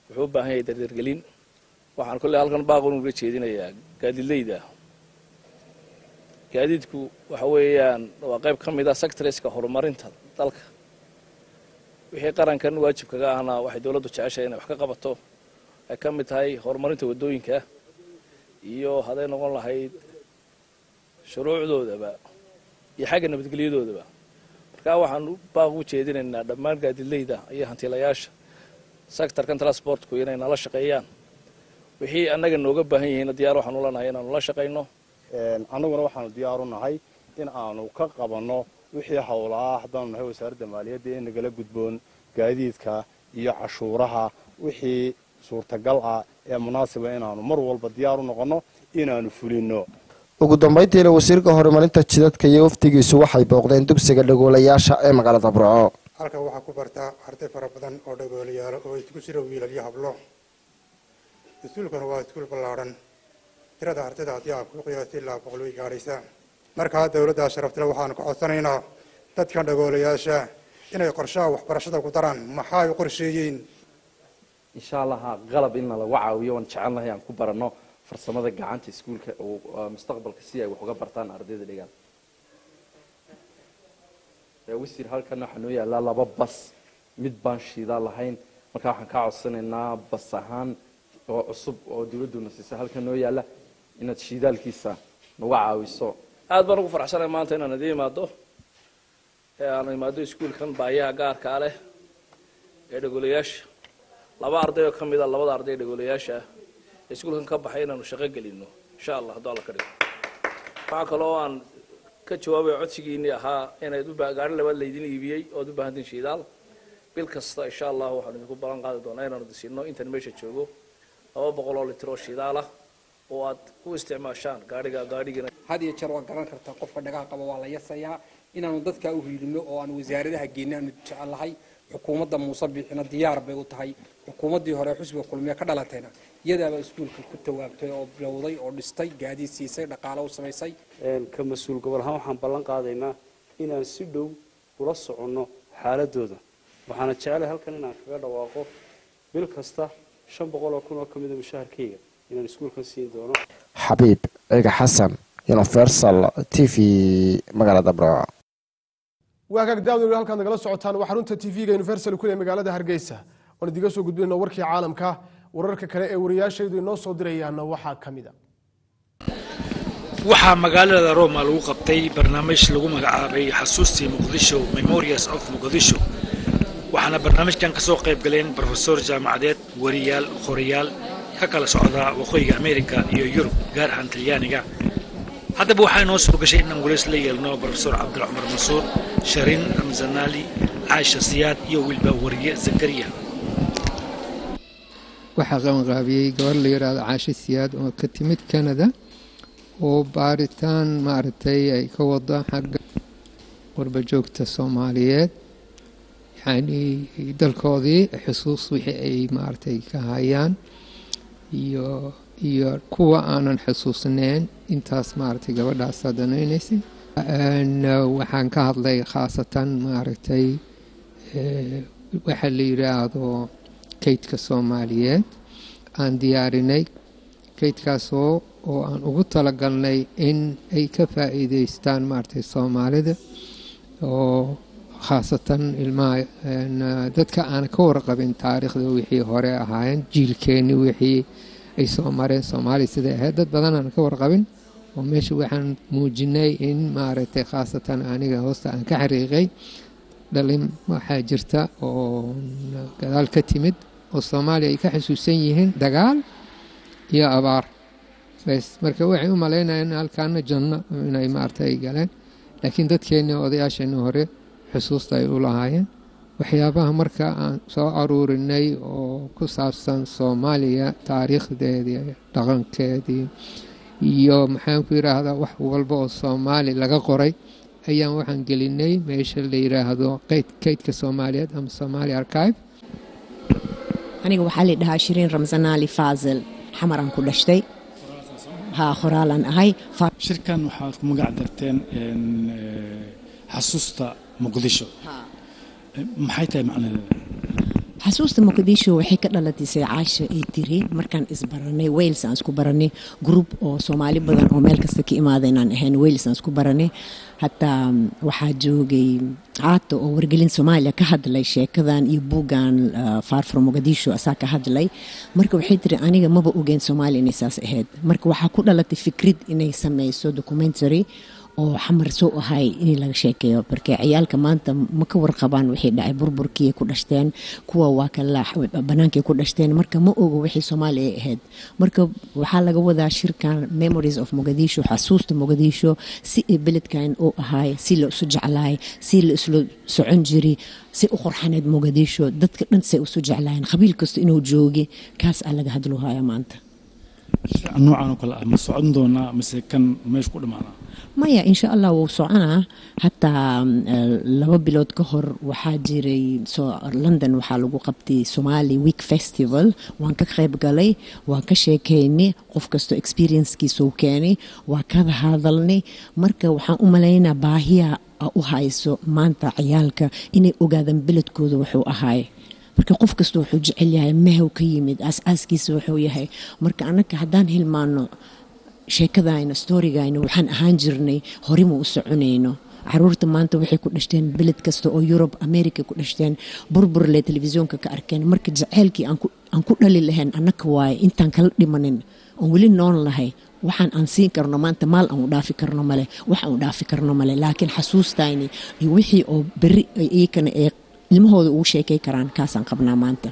wuxuu u baahan yahay dardargelin waxaan kolley halkan baaqun uga jeedinayaa gaadiidleyda gaadiidku waxa weeyaan waa qayb ka mid ah sectorska horumarinta dalka wixii qarankan waajib kaga ahna waxay dawladdu jeceshahay inay wax ka qabato ay ka mid tahay horumarinta waddooyinka iyo hadday noqon lahayd shuruucdoodaba iyo xagga nabadgelyadoodaba markaa waxaan baaq u jeedinaynaa dhammaan gaadiidleyda iyo hantiilayaasha sectorkan transportku inay nala shaqeeyaan wixii annaga nooga baahan yihiin diyaar waxaan u leenahay inaanu la shaqayno annaguna waxaanu diyaar u nahay in aanu ka qabanno wixii howlaha haddaanu nahay wasaaradda maaliyadda ee nagala gudboon gaadiidka iyo cashuuraha wixii suurtagal ah ee munaasiba inaanu mar walba diyaar u noqonno inaanu fulinno ugu dambayntiina wasiirka horumarinta jidadka iyo wafdigiisu waxay booqdeen dugsiga dhagoolayaasha ee magaalada Burco. halkan waxaa ku barta arday fara badan oo dhagoolayaal oo isku jira wiilal iyo hablo. iskuulkan waa iskuul ballaaran tirada ardayda haddii aan ku qiyaasay ilaa 100 way gaadhaysaa. markaa dawladda sharaftale waxaanu ka codsanaynaa dadkan dhagoolayaasha inay qorshaha waxbarashada ku daraan maxaa ay qorsheeyeen insha Allah qalab in lagu caawiyo waan jecelnahay aan ku baranno farsamada gacanta iskuulka oo mustaqbalka si ay wax uga bartaan ardayda dhigan wasiir halkan waxa noo yaala 2 bas mid baan shiida lahayn marka waxaan ka codsanaynaa bas ahaan oo cusub oo dawladdu siisa halkan noo yaala inaad shiidaalkiisa nagu caawiso aad baan ugu faraxsanahay maanta inaan idin imaado aan imaado iskuulkan baayaha gaarka ah leh ee dhagoolayaasha 2 arday oo kamid ah 2 arday dhagoolayaasha iskuulkan ka baxay inaanu shaqo gelino insha Allah haddii alla ka dhigo waxa kale oo aan ka jawaabay codsigiinii ahaa inaad u gaari labaad leedin iibiyay oo u baahantiin shidaal bil kasta insha Allah waxaan idinku ballan qaadi doonaa inaanu disino intan meesha joogo 200 litir oo shidaal ah oo aad ku isticmaashaan gaadhiga had iyo jeer waa garan kartaa qofka dhagaha qaba waa la yasayaa inaanu dadka u hiilino oo aan wasaaradaha geynaan jecelahay xukuumadda Muuse Biixina diyaar bay u tahay xukuumaddii hore xusbiga kulmiye ka dhalatayna iyadaaba iskuulka ku tawaabtay oo bilowday oo dhistay gaadiid siisay dhaqaale u samaysay ka mas'uul gobol ahaan waxaan ballan qaadaynaa inaan si dhow ula soconno xaaladooda waxaan jecelahay halkan inaan kaga dhawaaqo bil kasta 500,000 oo kamid ah mushaharkayga inaan iskuulkan siin doono Xabiib Ega Xasan Universal TV magaalada Burco. waa ka daawada halkan nagala socotaan waa xarunta TV-ga Universal ku leh magaalada Hargeysa oo diga soo gudbinayna warkii caalamka wararka kale ee wariyaashaydu inoo soo dirayaan waxaa kamid ah waxaa magaalada Roma lagu qabtay barnaamij lagu magacaabay xasuustii Muqdisho Memories of Mogadishu waxaana barnaamijkan ka soo qayb galeen professor jaamacadeed wariyaal qorayaal ka kala socda waqooyiga Amerika iyo Yurub gaar ahaan Talyaaniga haddaba waxaa inoo soo gashay inaan walays la yeelno professor Cabdulcumar Mansuur Sharin Ramzanali Aisha Siyaad iyo wilba wariye Zakariya waxaa qabanqaabiyey gabar la yiraahdo Aisha Siyaad oo ka timid Canada oo baaritaan maartay ay ka wada xagga qurba joogta Soomaaliyeed yani dalkoodii xusuus wixii ay maartay ka hayaan iyo kuwa aanan xusuusnayn intaas maartay gabadhaas sadanaynaysa waxaan ka hadlay khaasatan maartay waxa la yiraahdo kaydka Soomaaliyeed aan diyaarinay kaydkaas oo aan ugu talagalnay in ay ka faa'iideystaan maartay Soomaalida oo khaasatan ilmaha dadka aan ka warqabin taariikhda wixii hore ahaayeen jiilkeeni wixii ay soo mareen Soomaali sida ahayd dad badan aan ka warqabin oo meesha waxaan muujinay in maaragtay khaasatan aniga hoosta aan ka xariiqay dhalin waxaa jirta oo gadaal ka timid oo Soomaali ay ka xasuusan yihiin dagaal iyo abaar bas marka waxay u maleynayaan halkaana janno inay maartay galeen laakiin dadkeena odayaasheena hore xusuusta ay u lahaayeen waxyaabaha marka aan soo aruurinay oo ku saabsan Soomaaliya taariikhdeedii dhaqankeedii iyo maxaan ku yiraahdaa wax walba oo Soomaali laga qoray ayaan waxaan gelinay meesha la yiraahdo kaydka Soomaaliyeed ama Somali Archive aniga waxaa la dhahaa Shirin Ramzanali Fazil xamaran ku dhashtay qoraalan ahay shirkan waxaad ku magac darteen xasuusta Muqdisho maxay tahay macnaheedu xasuusta muqdisho waxay ka dhalatay caasha ay tiri markaan isbaranay Wales aan isku baranay group oo Soomaali badan oo meel kasta ka imaadeen aan ahayn Wales aan isku baranay hatta waxaa joogay caato oo wargelin Soomaaliya ka hadlay sheekadan iyo buugan Far From Mogadishu asaa ka hadlay marka waxay tiri aniga maba ogeyn Soomaaliya inay saas ahayd marka waxaa ku dhalatay fikrad inay sameyso documentary oo xamar soo ahay in laga sheekeeyo barkay ciyaalka maanta ma ka warqabaan wixii dhacay burburkii ku dhashteen kuwa waa kala banaanka ku dhashteen marka ma ogo wixii Soomaaliya ahayd marka waxaa laga wadaa shirkan Memories of Mogadishu xasuusta Mogadishu si beledkan oo ahay si la soo jeclaay si la isla socon jiri si u qurxaneed Mogadishu dadka dhan si u soo jeclaayeen qabiil kasta inuu joogi kaas laga hadloohaya maanta noocan kala ma socon doona mise kan meesh ku dhamaana maya insha Allah wuu soconaa hataa 2 bilood ka hor waxaa jiray London waxaa lagu qabtay Somali Week Festival waan ka qayb galay waan ka sheekeynay qof kasto experience-kiisa uu keenay waa ka hadalnay marka waxaan u maleynaa baahiya u hayso maanta ciyaalka inay ogaadaan beledkooda wuxuu ahaay marka qof kasto wuxuu jecel yahay meew ka yimid asaaskiisa wuxuu yahay marka anaka hadaan hilmaano sheekadayna storygaayna waxaan ahaan jirnay horimo u soconayno caruurta maanta waxay ku dhashteen beled kasta oo Europe America ku dhashteen burbur le televisionka ka arkeen marka jaceelkii aan ku dhali lahayn anaka waay intaan kala dhimanin oo wali noon lahay waxaan aan siin karno maanta maal aan u dhaafi karno male waxaan u dhaafi karno male laakiin xasuustayni iyo wixii oo bari ay kana ee ilmahooda ugu sheekay karaan kaasaan qabnaa maanta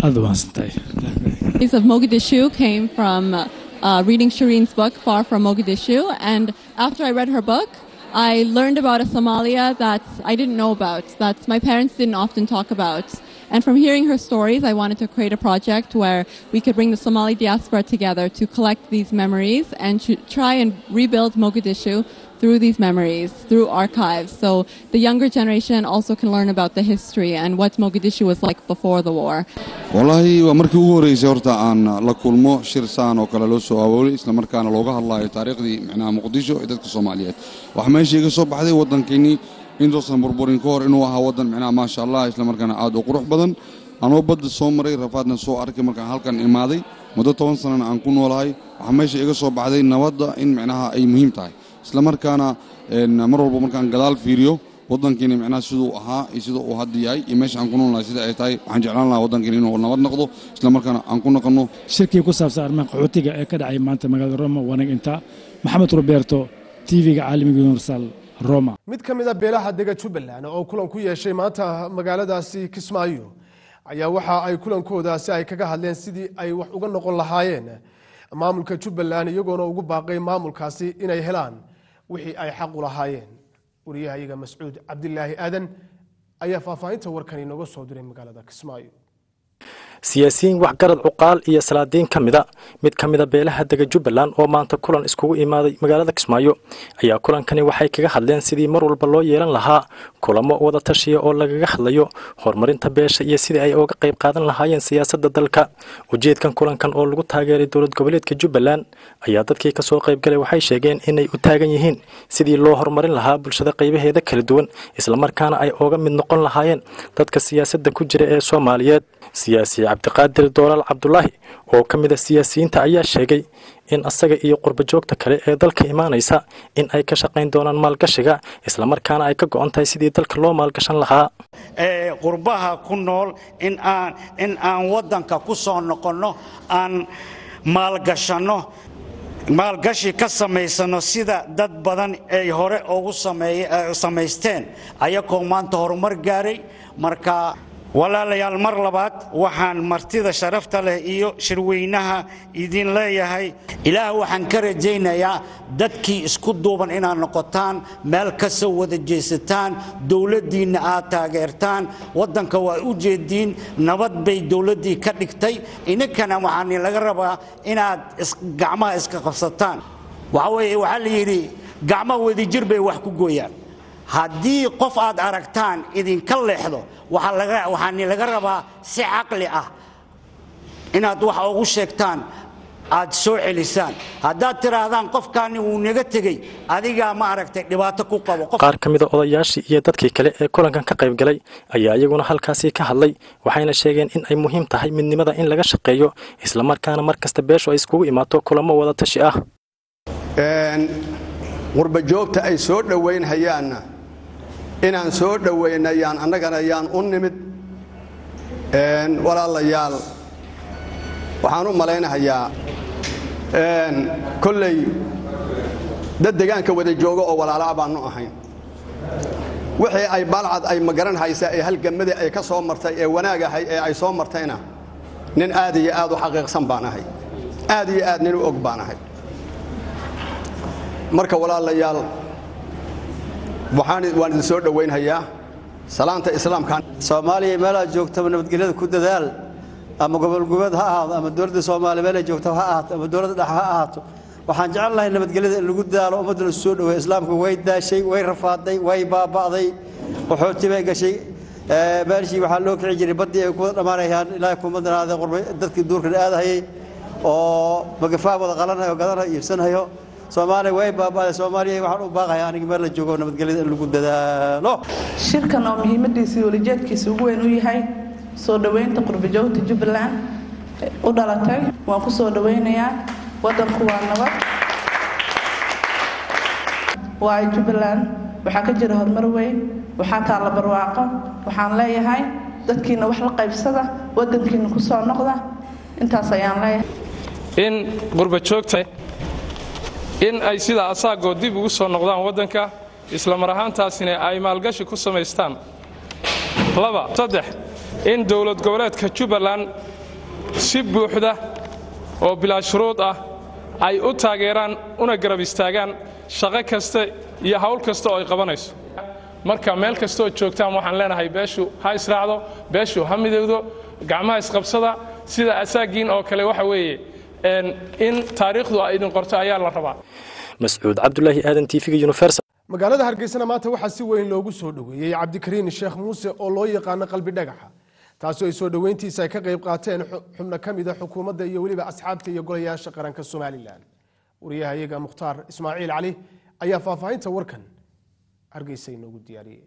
of Mogadishu came from reading Shireen's book, Far From Mogadishu. And after I read her book, I learned about a Somalia that I didn't know about, that my parents didn't often talk about. And from hearing her stories, I wanted to create a project where we could bring the Somali diaspora together to collect these memories and to try and rebuild Mogadishu through these memories, through archives. So the younger generation also can learn about the history and what Mogadishu was like before the war. wallahi waa markii ugu horeysay horta aan la kulmo shir saan oo kale loo soo awoolay isla markaana looga hadlayo taariikhdii macnaha Muqdisho ee dadka Soomaaliyeed waxa meesha iga soo baxday wadankeeni intuusan burburin ka hor inuu ahaa wadan macnaha maasha Allah isla markaana aad u qurux badan anoo badda soo maray rafaadna soo arkay markaan halkan imaaday muddo 10 sano aan ku noolahay waxa meesha iga soo baxday nabadda in macnaha ay muhiim tahay isla markaana mar walba markaan gadaal fiiriyo wadankeena macnaha sidoo ahaa iyo sidoo uu hadda yahay iyo meesha aan ku noolahay sida ay tahay waxaan jeclaan lahaa wadankeena inuu nabad noqdo isla markaana aan ku noqono shirkii ku saabsan arrimaha qaxootiga ee ka dhacay maanta magaalada Roma wanaag inta Maxamed Roberto TV-ga caalamiga Universal Roma mid ka mid ah beelaha dega Jubbaland oo kulan ku yeeshay maanta magaaladaasi Kismaayo ayaa waxa ay kulankoodaasi ay kaga hadleen sidii ay wax uga noqon lahaayeen maamulka Jubbaland iyagoona ugu baaqay maamulkaasi inay helaan wixii ay xaq u lahaayeen wariyahayaga Mascuud Cabdillaahi Aadan ayaa faahfaahinta warkan inooga soo diray magaalada Kismaayo siyaasiyiin waxgarad cuqaal iyo salaadiin mid kamida beelaha dega Jubbaland oo maanta kulan iskugu imaaday magaalada Kismaayo ayaa kulankani waxay kaga hadleen sidii mar walba loo yeelan lahaa kulamo wada tashiya oo lagaga hadlayo horumarinta beesha iyo sidii ay uga qayb qaadan lahaayeen siyaasadda dalka ujeedkan kulankan oo lagu taageeray dowlad goboleedka Jubbaland ayaa dadkii ka soo qayb galay waxay sheegeen inay u taagan yihiin sidii loo horumarin lahaa bulshada qaybaheeda kala duwan isla markaana ay uga mid noqon lahaayeen dadka siyaasadda ku jira ee Soomaaliyeed siyaasi Cabdiqaadir Doolal Cabdullaahi oo kamid ah siyaasiyiinta ayaa sheegay in asaga iyo qurba joogta kale ee dalka imaanaysa in ay ka shaqayn doonaan maalgashiga isla markaana ay ka go'an tahay sidii dalka loo maalgashan lahaa qurbaha ku nool in aan wadanka ku soo noqono aan maalgashano maalgashi ka samaysano sida dad badan ay hore ugu samaysteen ayagoo maanta horumar gaaray marka walaalayaal mar labaad waxaan martida sharafta leh iyo shirweynaha idin leeyahay ilaah waxaan ka rajaynayaa dadkii isku duuban inaad noqotaan meel ka soo wada jeesataan dawladdiina aad taageertaan wadanka waa u jeediin nabad bay dawladdii ka dhigtay inankana waxaan laga rabaa inaad gacmaha iska qabsataan waxaa la yidhi gacmaha wadajir bay wax ku gooyaan haddii qof aad aragtaan idinka leexdo waxaan laga rabaa si caqli ah inaad wax ugu sheegtaan aad soo celisaan haddaad tiraahdaan qofkaani wuu naga tegey adigaa ma aragtay dhibaato ku qabo qaar ka mid a odayaashii iyo dadkii kale ee kulankan ka qayb galay ayaa iyaguna halkaasi ka hadlay waxayna sheegeen in ay muhiim tahay midnimada in laga shaqeeyo isla markaana markasta beeshu ay iskugu imaato kulamo wada tashi ah qurba joogta ay soo dhaweynhayaanna inaan soo dhaweynayaan annagana ayaan u nimid walaalayaal waxaan u malaynayaa kolley dad deegaanka wada jooga oo walaala baanu ahayn wixii ay balcad ay magaran haysaa ee halgamada ay ka soo martay ee wanaagahay ee ay soo martayna nin aad iyo aad u xaqiiqsan baan ahay aad iyo aad nin u og baan ahay marka walaalayaal waan idin soo dhaweynhayaa salaanta islaamka Soomaaliya meel aad joogto nabadgelyada ku dadaal ama gobolgoboleed ha ahaado ama dowladda Soomaaliya meel ay joogto ha ahaato ama dowladda dhexe ha ahaato waxaan jecelahay nabadgelyada in lagu dadaalo ummadda soo dhaweey islaamku way daashay way rafaaday way baaba'day wuxuu tibay gashay baalshii waxa loo kici jiray badii ay ku dhamaanayaan ilaahay ku madanaada qurbay dadkii duurka aadayay oo magafaa wada qalanayo gadanayo iibsanayo Soomaaliya way baaba'day Soomaaliya waxaan u baaqayaa aniga meel la joogo nabadgelyada in lagu dadaalo shirkan oo muhiimadiisa iyo walajeedkiisa ugu weyn u yahay soo dhaweynta qurba joogta Jubbaland u dhalatay waan ku soo dhaweynayaa wadanku waa nabad waa Jubbaland waxa ka jira horumar weyn waxa taala barwaaqo waxaan leeyahay dadkiina wax la qaybsada wadankiina ku soo noqda intaas ayaan leeyahay in qurba joogta in ay sida asaagoo dib ugu soo noqdaan wadanka isla mar ahaantaasina ay maalgashi ku samaystaan 2 in dowlad goboleedka Jubbaland si buuxda oo bilaa shuruud ah ay u taageeraan una garab istaagaan shaqo kasta iyo hawl kasta oo ay qabanayso marka meel kasta oo joogtaan waxaan leenahay beeshu ha israacdo beeshu ha midowdo gacmaha isqabsada sida asaagiin oo kale waxa weeye in taariikhdu ay idin qorto ayaa la rabaa Mas'uud Cabdullaahi Aadan TV-ga Universal magaalada Hargeysa maanta waxaa si weyn loogu soo dhaweeyay Cabdikariin Sheekh Muuse oo loo yaqaan qalbi dhagaxa taasoo ay soo dhaweyntiisa ay ka qayb qaateen xubno kamid ah xukuumadda iyo waliba asxaabta iyo golayaasha qaranka Soomaaliland wariyahayaga Mukhtaar Ismaaciil Cali ayaa faahfaahinta warkan Hargeysa inoogu diyaariyay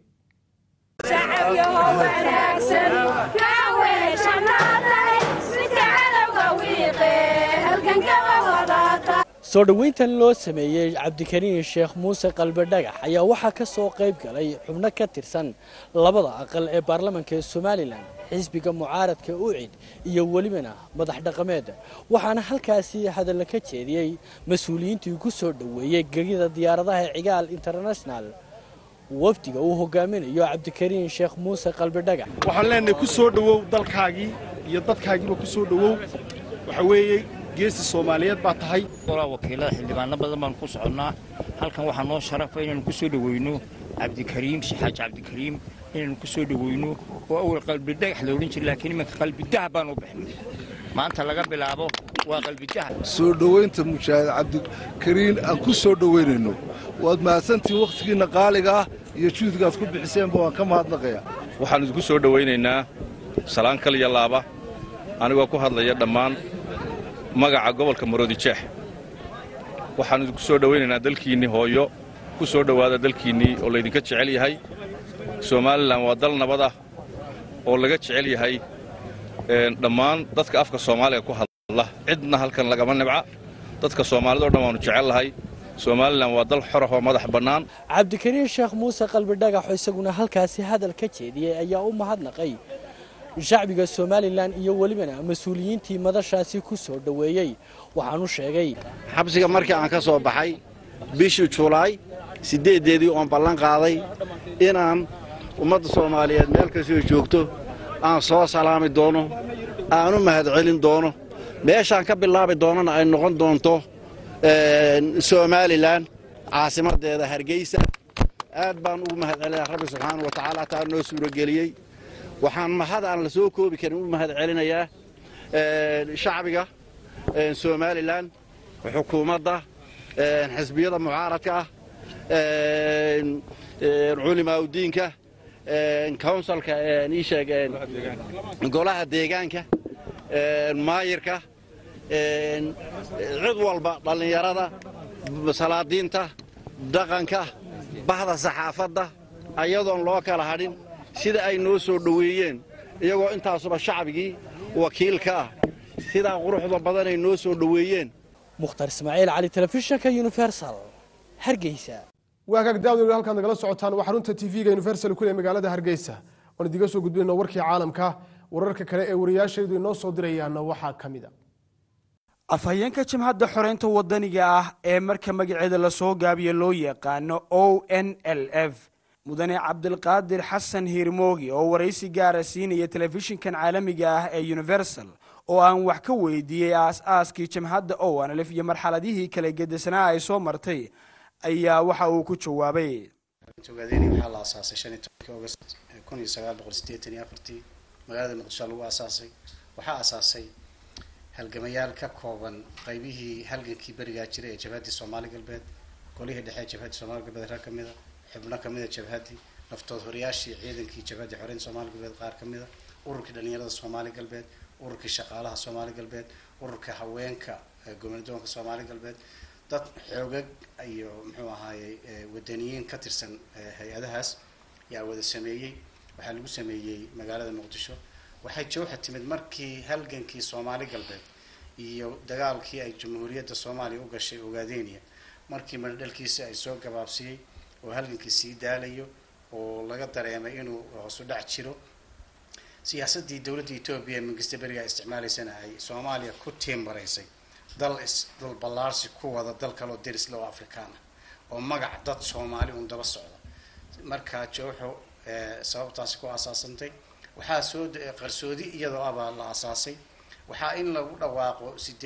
soo dhaweyntan loo sameeyay Cabdikariin Sheekh Muuse qalbi dhagax ayaa waxa ka soo qayb galay xubno ka tirsan labada aqal ee baarlamaanka Soomaaliland xisbiga mucaaradka UCID iyo walibana madax dhaqameed waxaana halkaasi hadal ka jeediyay mas'uuliyiintii ku soo dhaweeyay gegida diyaaradaha Cigaal International wafdiga uu hogaaminayo Cabdikariin Sheekh Muuse qalbi dhagax waxaan leenahay ku soo dhawow dalkaagii iyo dadkaagiiba ku soo dhawow waxa weeye geesi Soomaaliyeed baa tahay wakiilada xildhibaano badan baan ku soconnaa halkan waxaa noo sharafay inaan ku soo dhaweyno Cabdikariin Sheekh Cabdikariin inaan ku soo dhaweyno oo awal qalbi dhagax la oran jiray laakiin imanka qalbi dahab baan u bixinay maanta laga bilaabo waa qalbi dahab soo dhaweynta mujaahid Cabdikariin aan ku soo dhaweynayno waad mahadsantiin waqtigiina qaaliga ah iyo juhdigaad ku bixiseen baan ka mahadnaqayaa waxaan idinku soo dhaweynaynaa salaan kaliya laaba anigoo ku hadlaya dhammaan magaca gobolka Maroodijeex waxaan idinku soo dhaweynaynaa dalkiinii hooyo ku soo dhawaada dalkiinii oo laydinka jecel yahay Soomaaliland waa dal nabad ah oo laga jecel yahay dhammaan dadka afka Soomaaliga ku hadla cidna halkan lagama nibca dadka Soomaalida oo dhan waanu jecel lahay Soomaaliland waa dal xor ah oo madax bannaan Cabdikariin Sheekh Muuse qalbi dhagax isaguna halkaasi hadal ka jeediyay ayaa u mahadnaqay shacbiga Soomaaliland iyo walibana mas'uuliyiintii madashaasi ku soo dhaweeyay waxaanu sheegay xabsiga markii aan ka soo baxay bishii Juulaay 8deedii oo ballan qaaday inaan ummadda Soomaaliyeed meel kasta joogto aan soo salaami doono aan u mahad celin doono meeshaan ka bilaabi doonana ay noqon doonto Soomaaliland caasimadeeda Hargeysa aad baan ugu mahad celinayaa Rabbi subxaanahu wa ta'aala taa noo suura geliyay waxaan mahad aan la soo koobi karin u mahad celinayaa shacbiga Soomaaliland xukuumadda xisbiyada mucaaradka ah culimaa diinka councilka golaha deegaanka maayirka cid walba dhallinyarada salaadiinta dhaqanka bahda saxaafadda ayadoon loo kala hadhin sida ay noo soo dhoweeyeen iyagoo intaasuba shacbigii wakiilka ah sidaa quruxda badan ay noo soo dhoweeyeen mukhtar ismaaciil cali telefishinka universal hargeysa waagaag daawada halkaan nagala socotaan waa xarunta TV-ga Universal ku leh magaalada Hargeysa oo diga soo gudbinayna warkii caalamka wararka kale ee wariyaasheedu inoo soo dirayaana waxaa kamid ah afhayeenka jamhadda xoreynta wadaniga ah ee marka magaceeda la soo gaabiyo loo yaqaano ONLF mudane cabdilqaadir xasan hiirmoogi oo waraysi gaara siinaya telefishinkan caalamiga ah ee Universal oo aan wax ka weydiiyay aas-aaskii jamhadda ONLF iyo marxaladihii kala gedesnaa ay soo martay ayaa waxa uu ku jawaabay waxaa la aasaasay 15 August 1984 magaalada Muqdisho lagu aasaasay waxaa aasaasay halgamayaal ka kooban qaybihii halgankii bariga jiray ee jabhadda Soomaali galbeed golihii dhexe jabhadda Soomaali galbeed rag kamid ah xubno kamid ah jabhadii naftood horiyaashii ciidankii jabhadda xoreynta Soomaali galbeed qaar kamid ah ururkii dhalinyarada Soomaali galbeed ururkii shaqaalaha Soomaali galbeed ururka haweenka goboladoonka Soomaali galbeed dad xoogag iyo muxuu ahaayay wadaniyiin ka tirsan hay'adahaas yaa wada sameeyay waxaa lagu sameeyay magaalada Muqdisho waxay jooxa timid markii halgankii Soomaali galbeed iyo dagaalkii ay jamhuuriyadda Soomaaliya u gashay Ogaadeniya markii madalkiisa ay soo gabaabsiyay oo halgankii sii daalayo oo laga dareemay inuu hoos u dhac jiro siyaasadii dawladda Itoobiya ee Mangisto bariga isticmaalaysana ay Soomaaliya ku tiimbareysay dal balaarsi ku wada dal kale oo deris loo Afrikaan oo magac dad Soomaali u daba socda marka jooxo sababtaas ku asaasantay waxaa soo qarsoodi iyadoo aba la asaasay waxaa in lagu dhawaaqo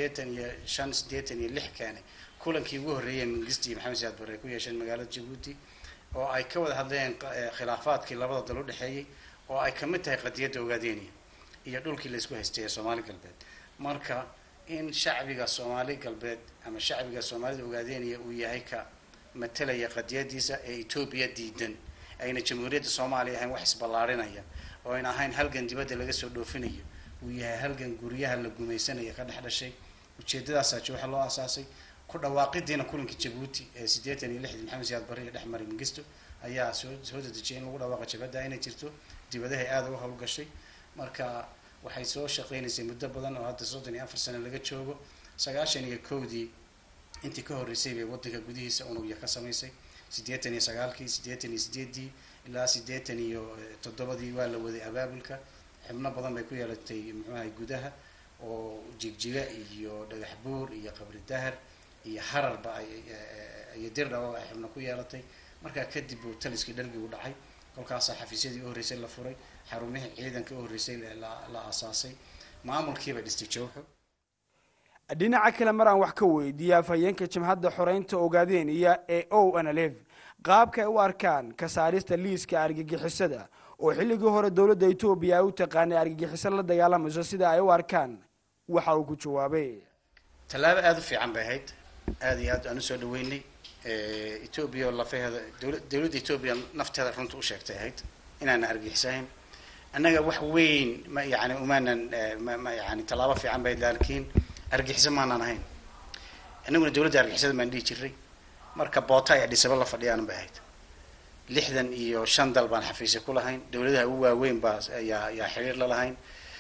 86 keenay kulankii ugu horeeyay Mangisto iyo Maxamed Siyaad Barre ku yeesheen magaalada Djibouti oo ay ka wada hadleen khilaafaadkii labada dal u dhaxeeyay oo ay kamid tahay qadiyadda Ogaadeniya iyo dhulkii la isku haystay Soomaali galbeed marka in shacbiga Soomaali galbeed ama shacbiga Soomaalida Ogaadeniya uu yahay ka matalaya qadiyadiisa ee Itoobiya diidan ayna jamhuuriyadda Soomaaliya ahayn wax isballaarinaya oo ayna ahayn halgan dibadda laga soo dhoofinayo uu yahay halgan guriyaha la gumaysanaya ka dhaxdhashay ujeedadaas waxa loo aasaasay ku dhawaaqidiina kulanka Djibouti ee 86 Maxamed Siyaad Barre dhexmaray Mangisto ayaa soo dedejiyay in lagu dhawaaqo jabhadda inay jirto dibadaha aad uga hawlgashay marka waxay soo shaqeynaysay muddo badan oo hadda 34 sano laga joogo 91dii intii ka horeysay bay wadanka gudihiisa unug ka samaysay 89kii 88dii ilaa 87dii waa la waday abaabulka xubno badan bay ku yeelatay muxuu gudaha oo jigjiga iyo dhagax buur iyo qabri dahar iyo hararba ay dirdhaw ay xubno ku yeelatay marka kadib uu taliskii dhalgi u dhacay kolkaas xafiisyadii u horeysay la furay xarumihii ciidanka u horeysay la aasaasay maamulkiiba dhistay jooxo dhinaca kale maraan wax ka weydiiyay afhayeenka jamhadda xoreynta Ogaadeniya ee ONLF qaabka ay u arkaan ka saarista liiska argagixisada oo xilligii hore dawladda Itoobiya ay u taqaanay argagixisada la dagaalamayso sida ay u arkaan waxa uu ku jawaabay talaabo aad u fiican bay ahayd aad iyo aad aan soo dhaweynay Itoobiya la faahada dawladda Itoobiya nafteeda runta u sheegtay ahayd inaan argagixisayn annaga wax weyn ma yaani umaanan ma yaani talaabo fiican bay laakiin argagixisa ma aanan ahayn annaguna dawladda argagixisada ma dhigi jiray marka boota ay dhisaba la fadhiyaan bay ahayd 65 dal baan xafiis ku lahayn dawladaha ugu waaweyn baa yaa xiriir la lahayn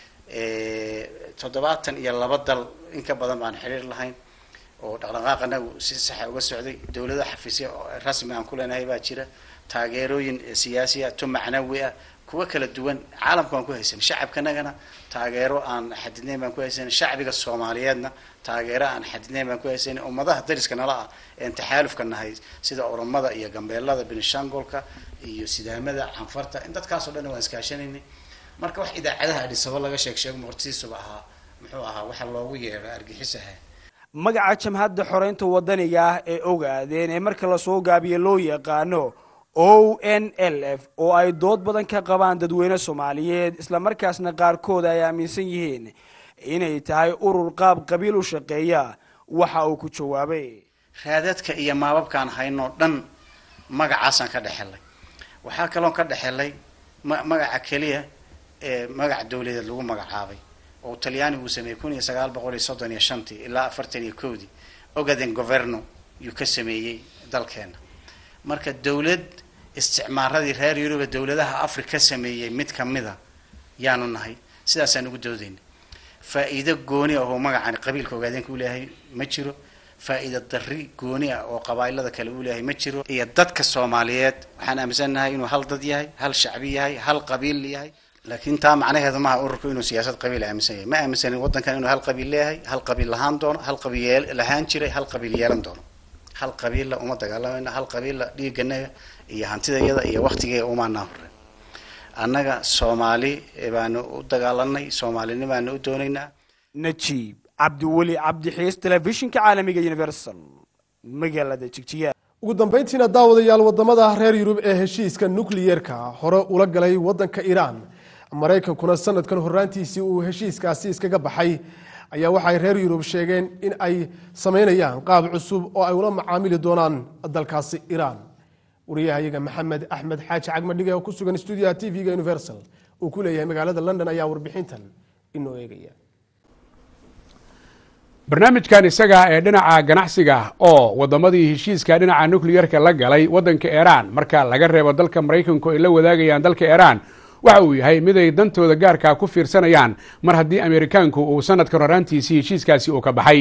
72 dal in ka badan baan xiriir lahayn oo dhaqdhaqaaqana si sax ah uga socday dawladaha xafiisyo rasmi aan ku leenahay baa jira taageerooyin siyaasi ah to macnawi ah kuwa kala duwan caalamka aan ku haysan shacabkanagana taageero aan xadidnayn baan ku haysan shacbiga Soomaaliyeedna taageero aan xadidnayn baan ku haysan ummadaha dariska nala ah ee taxaalufka nahay sida Oromada iyo Gambeelada Benishangolka iyo Sidaamada Canfarta in dadkaas oo dhan waa iskaashanayni marka wax idaacadaha adisaba laga sheeg mortiisuba aha muxuu ahaa waxa loogu yeeray argagixisaha magaca jamhadda xoreynta wadaniga ah ee Ogaadeen ee marka la soo gaabiyo loo yaqaano ONLF oo ay dood badan ka qabaan dadweyne Soomaaliyeed isla markaasna qaarkood ay aaminsan yihiin inay tahay urur qaab qabiil u shaqeeya waxa uu ku jawaabay raadadka iyo maababkan hayno dhan magacaasan ka dhaxelay waxa kale oo ka dhaxelay magaca kaliya ee magac dawladeed lagu magacaabay oo talyaani uu sameeyey 1935 ilaa 41 ogaden governo yuu ka sameeyey dalkeena marka dawlad isticmaaradii reer Yurub dawladaha Afrika sameeyey mid kamida yaanu nahay sidaas aan ugu doodayna faa'iido gooni ah oo magacan qabiilka ogaadeen ku leeyahay ma jiro faa'iido darri gooni ah oo qabaa'ilada kale u leeyahay ma jiro iyo dadka Soomaaliyeed waxaan aaminsanahay inuu hal dad yahay hal shacbi yahay hal qabiil yahay laakiin taa macnaheedu ma aha ururku inuu siyaasad qabiil aaminsan yahay ma aaminsanin wadankan inuu hal qabiil leeyahay hal qabiil lahaan doono hal qabiil lahaan jiray hal qabiil yeelan doono hal qabiil la uma dagaalameyna hal qabiil la dhiiganaga iyo hantidayada iyo waqtigeeda uma naafre annaga Soomaali baanu u dagaalanay Soomaalinimaanu u doonaynaa Najiib Cabdiwali Cabdixiis telefishinka caalamiga Universal magaalada Jigjiga ugu dambeyntiina daawadayaal wadamada reer Yurub ee heshiiska nuclear-ka hore ula galay wadanka Iran Mareykankuna sanadkan horaantiisii uu heshiiskaasi iskaga baxay ayaa waxay reer Yurub sheegeen in ay sameynayaan qaab cusub oo ay ula macaamili doonaan dalkaasi Iran wariyahayaga Maxamed Axmed Xaaji Cagmadhiga oo ku sugan studio TV-ga Universal oo ku leeyahay magaalada London ayaa warbixintan inoo eegaya barnaamijkan isaga ee dhinaca ganacsiga oo wadamadii heshiiska dhinaca nuclear-ka la galay wadanka Iran marka laga reebo dalka Mareykanku ay la wadaagayaan dalka Iran waxa uu yahay mid ay dantooda gaarka ku fiirsanayaan mar haddii Ameerikaanku uu sanadkan horaantiisii heshiiskaasi uu ka baxay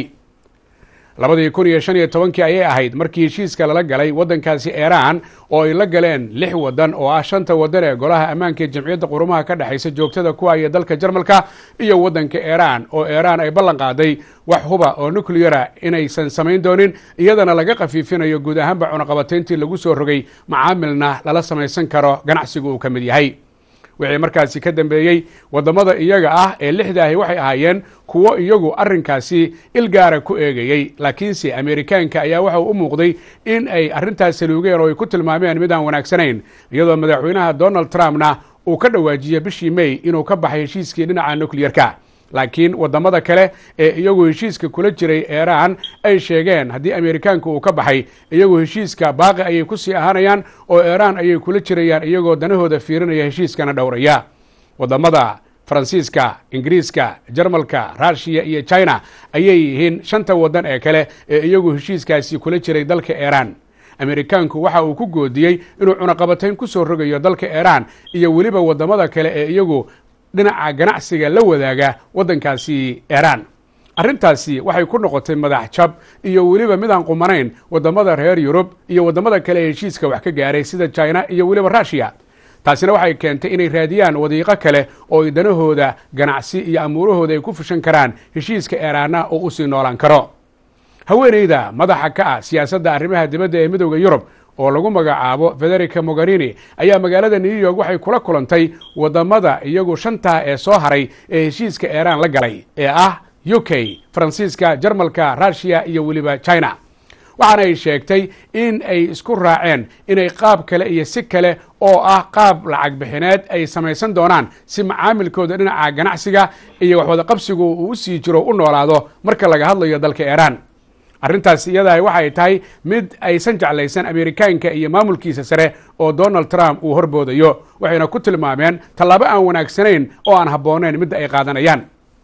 2015 ayay ahayd markii heshiiska lala galay wadankaasi Iran oo ay la galeen 6 wadan oo ah 5 wadan ee golaha ammaanka ee jamciyadda qurumaha ka dhaxaysa joogtada ku ay dalka Jarmalka iyo wadanka Iran oo Iran ay ballan qaaday wax huba oo nuclear inaysan samayn doonin iyadana laga qafiifinayo guud ahaanba cunaqabatayntii lagu soo rogay macaamilna lala samaysan karo ganacsigu uu ka mid yahay wixii markaasi ka dambeeyay wadamada iyaga ah ee 6 ah waxay ahaayeen kuwo iyagu arrinkaasi ilgaara ku eegayay laakiinse Ameerikaanka ayaa waxa uu u muuqday in ay arrintaas saluugeen oo ay ku tilmaameen mid aan wanaagsanayn iyadoo madaxweynaha Donald Trumpna uu ka dhawaajiyay bishii May inuu ka baxay heshiiskii dhinaca nuclear-ka laakiin wadamada kale ee iyagu heshiiska kula jiray Iran ay sheegeen haddii Ameerikaanku uu ka baxay iyagu heshiiska baaqi ayay ku sii ahaanayaan oo Iran ayay kula jirayaan iyagoo danahooda fiirinaya heshiiskana dhowraya wadamada Faransiiska Ingiriiska Jarmalka Russia iyo China ayay yihiin 5 wadan ee kale ee iyagu heshiiskaasi kula jiray dalka Iran Ameerikaanku waxa uu ku goodiyay inuu cunaqabatayn ku soo rogayo dalka Iran iyo waliba wadamada kale ee iyagu dhinaca ganacsiga la wadaaga wadankaasi Iran arrintaasi waxay ku noqotay madax jab iyo waliba mid aan qumanayn wadamada reer Yurub iyo wadamada kale ee heshiiska wax ka gaaray sida China iyo waliba Russia taasina waxay keentay inay raadiyaan wadiiqo kale oo ay danahooda ganacsi iyo amuurahooda ay ku fushan karaan heshiiska Iran oo u sii noolaan karo haweeneyda madaxa ka ah siyaasadda arrimaha dibadda ee midowga Yurub oo lagu magacaabo Federica Mogherini ayaa magaalada New York waxay kula kulantay wadamada iyagu 5 ee soo haray ee heshiiska Iran la galay ee ah UK, Faransiiska, Jarmalka, Russia iyo waliba China waxaana ay sheegtay in ay isku raaceen inay qaab kale iyo si kale oo ah qaab lacag bixineed ay samaysan doonaan si macaamilkooda dhinaca ganacsiga iyo wax wada qabsigu uu u sii jiro u noolaado marka laga hadlayo dalka Iran arrintaas iyada waxay tahay mid aysan jeclaysan Ameerikaanka iyo maamulkiisa sare oo Donald Trump uu horboodayo waxayna ku tilmaameen talaabo aan wanaagsanayn oo aan habboonayn mid ay qaadanayaan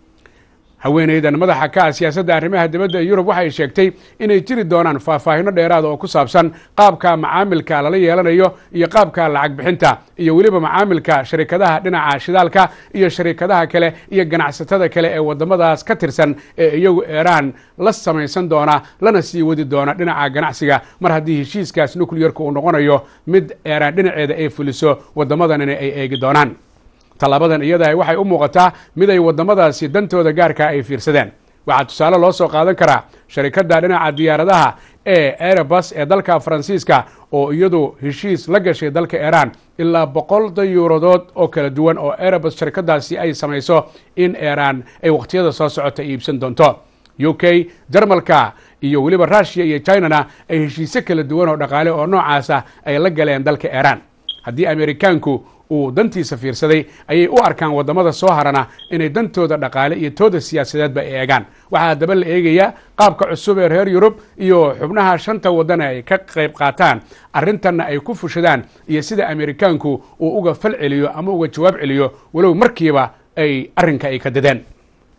haweeneydan madaxa ka ah siyaasadda arrimaha dibadda ee Yurub waxay sheegtay inay jiri doonaan faahfaahinno dheeraad oo ku saabsan qaabka macaamilka lala yeelanayo iyo qaabka lacag bixinta iyo waliba macaamilka shirkadaha dhinaca shidaalka iyo shirkadaha kale iyo ganacsatada kale ee wadamadaas ka tirsan ee iyagu Iran la samaysan doona lana sii wadi doona dhinaca ganacsiga mar haddii heshiiskaas nuclear-ka uu noqonayo mid Iran dhinaceeda ay fuliso wadamadan ay eegi doonaan talabadan iyada waxay u muuqataa mid ay wadamadaasi dantooda gaarka ay fiirsadeen waxa tusaale loo soo qaadan karaa shirkadda dhinaca diyaaradaha ee Airbus ee dalka Faransiiska oo iyadu heshiis la gashay dalka Iran ilaa 100 yuurodood oo kala duwan oo Airbus shirkadaasi ay samayso in Iran ay waqtiyada soo socota iibsan doonto UK, Jarmalka iyo waliba Russia iyo China ay heshiisyo kala duwan oo dhaqaale oo noocaas ah ay la galeen dalka Iran haddii Ameerikaanku uu dantiisa fiirsaday ayay u arkaan wadamada soo harana inay dantooda dhaqaale iyo tooda siyaasadeedba ay eegaan waxaa daba la eegayaa qaabka cusub ee reer Yurub iyo xubnaha 5 wadan ay ka qayb qaataan arrintanna ay ku fushadaan iyo sida Ameerikaanku uu uga fal celiyo ama uga jawaab celiyo walow markiiba ay arrinka ay ka dadeen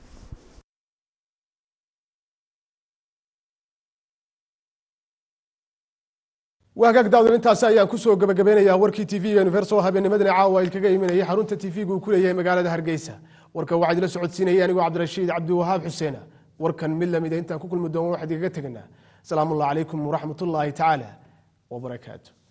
وهاك داودن intaas ayaan ku soo gabagabeenayaa warkii TV Universal habeennimadana caawa ay kaga iiminayay xarunta TV-gu ku leeyahay magaalada Hargeysa warka waxa idin la socodsiinayay anigu Cabdirashiid Cabdi Wahaab Xuseen warkan mid lamid intaan ku kulmi doono waxa idiga tagnaa salaamu alaykum wa rahmatullahi ta'ala wa barakaatuh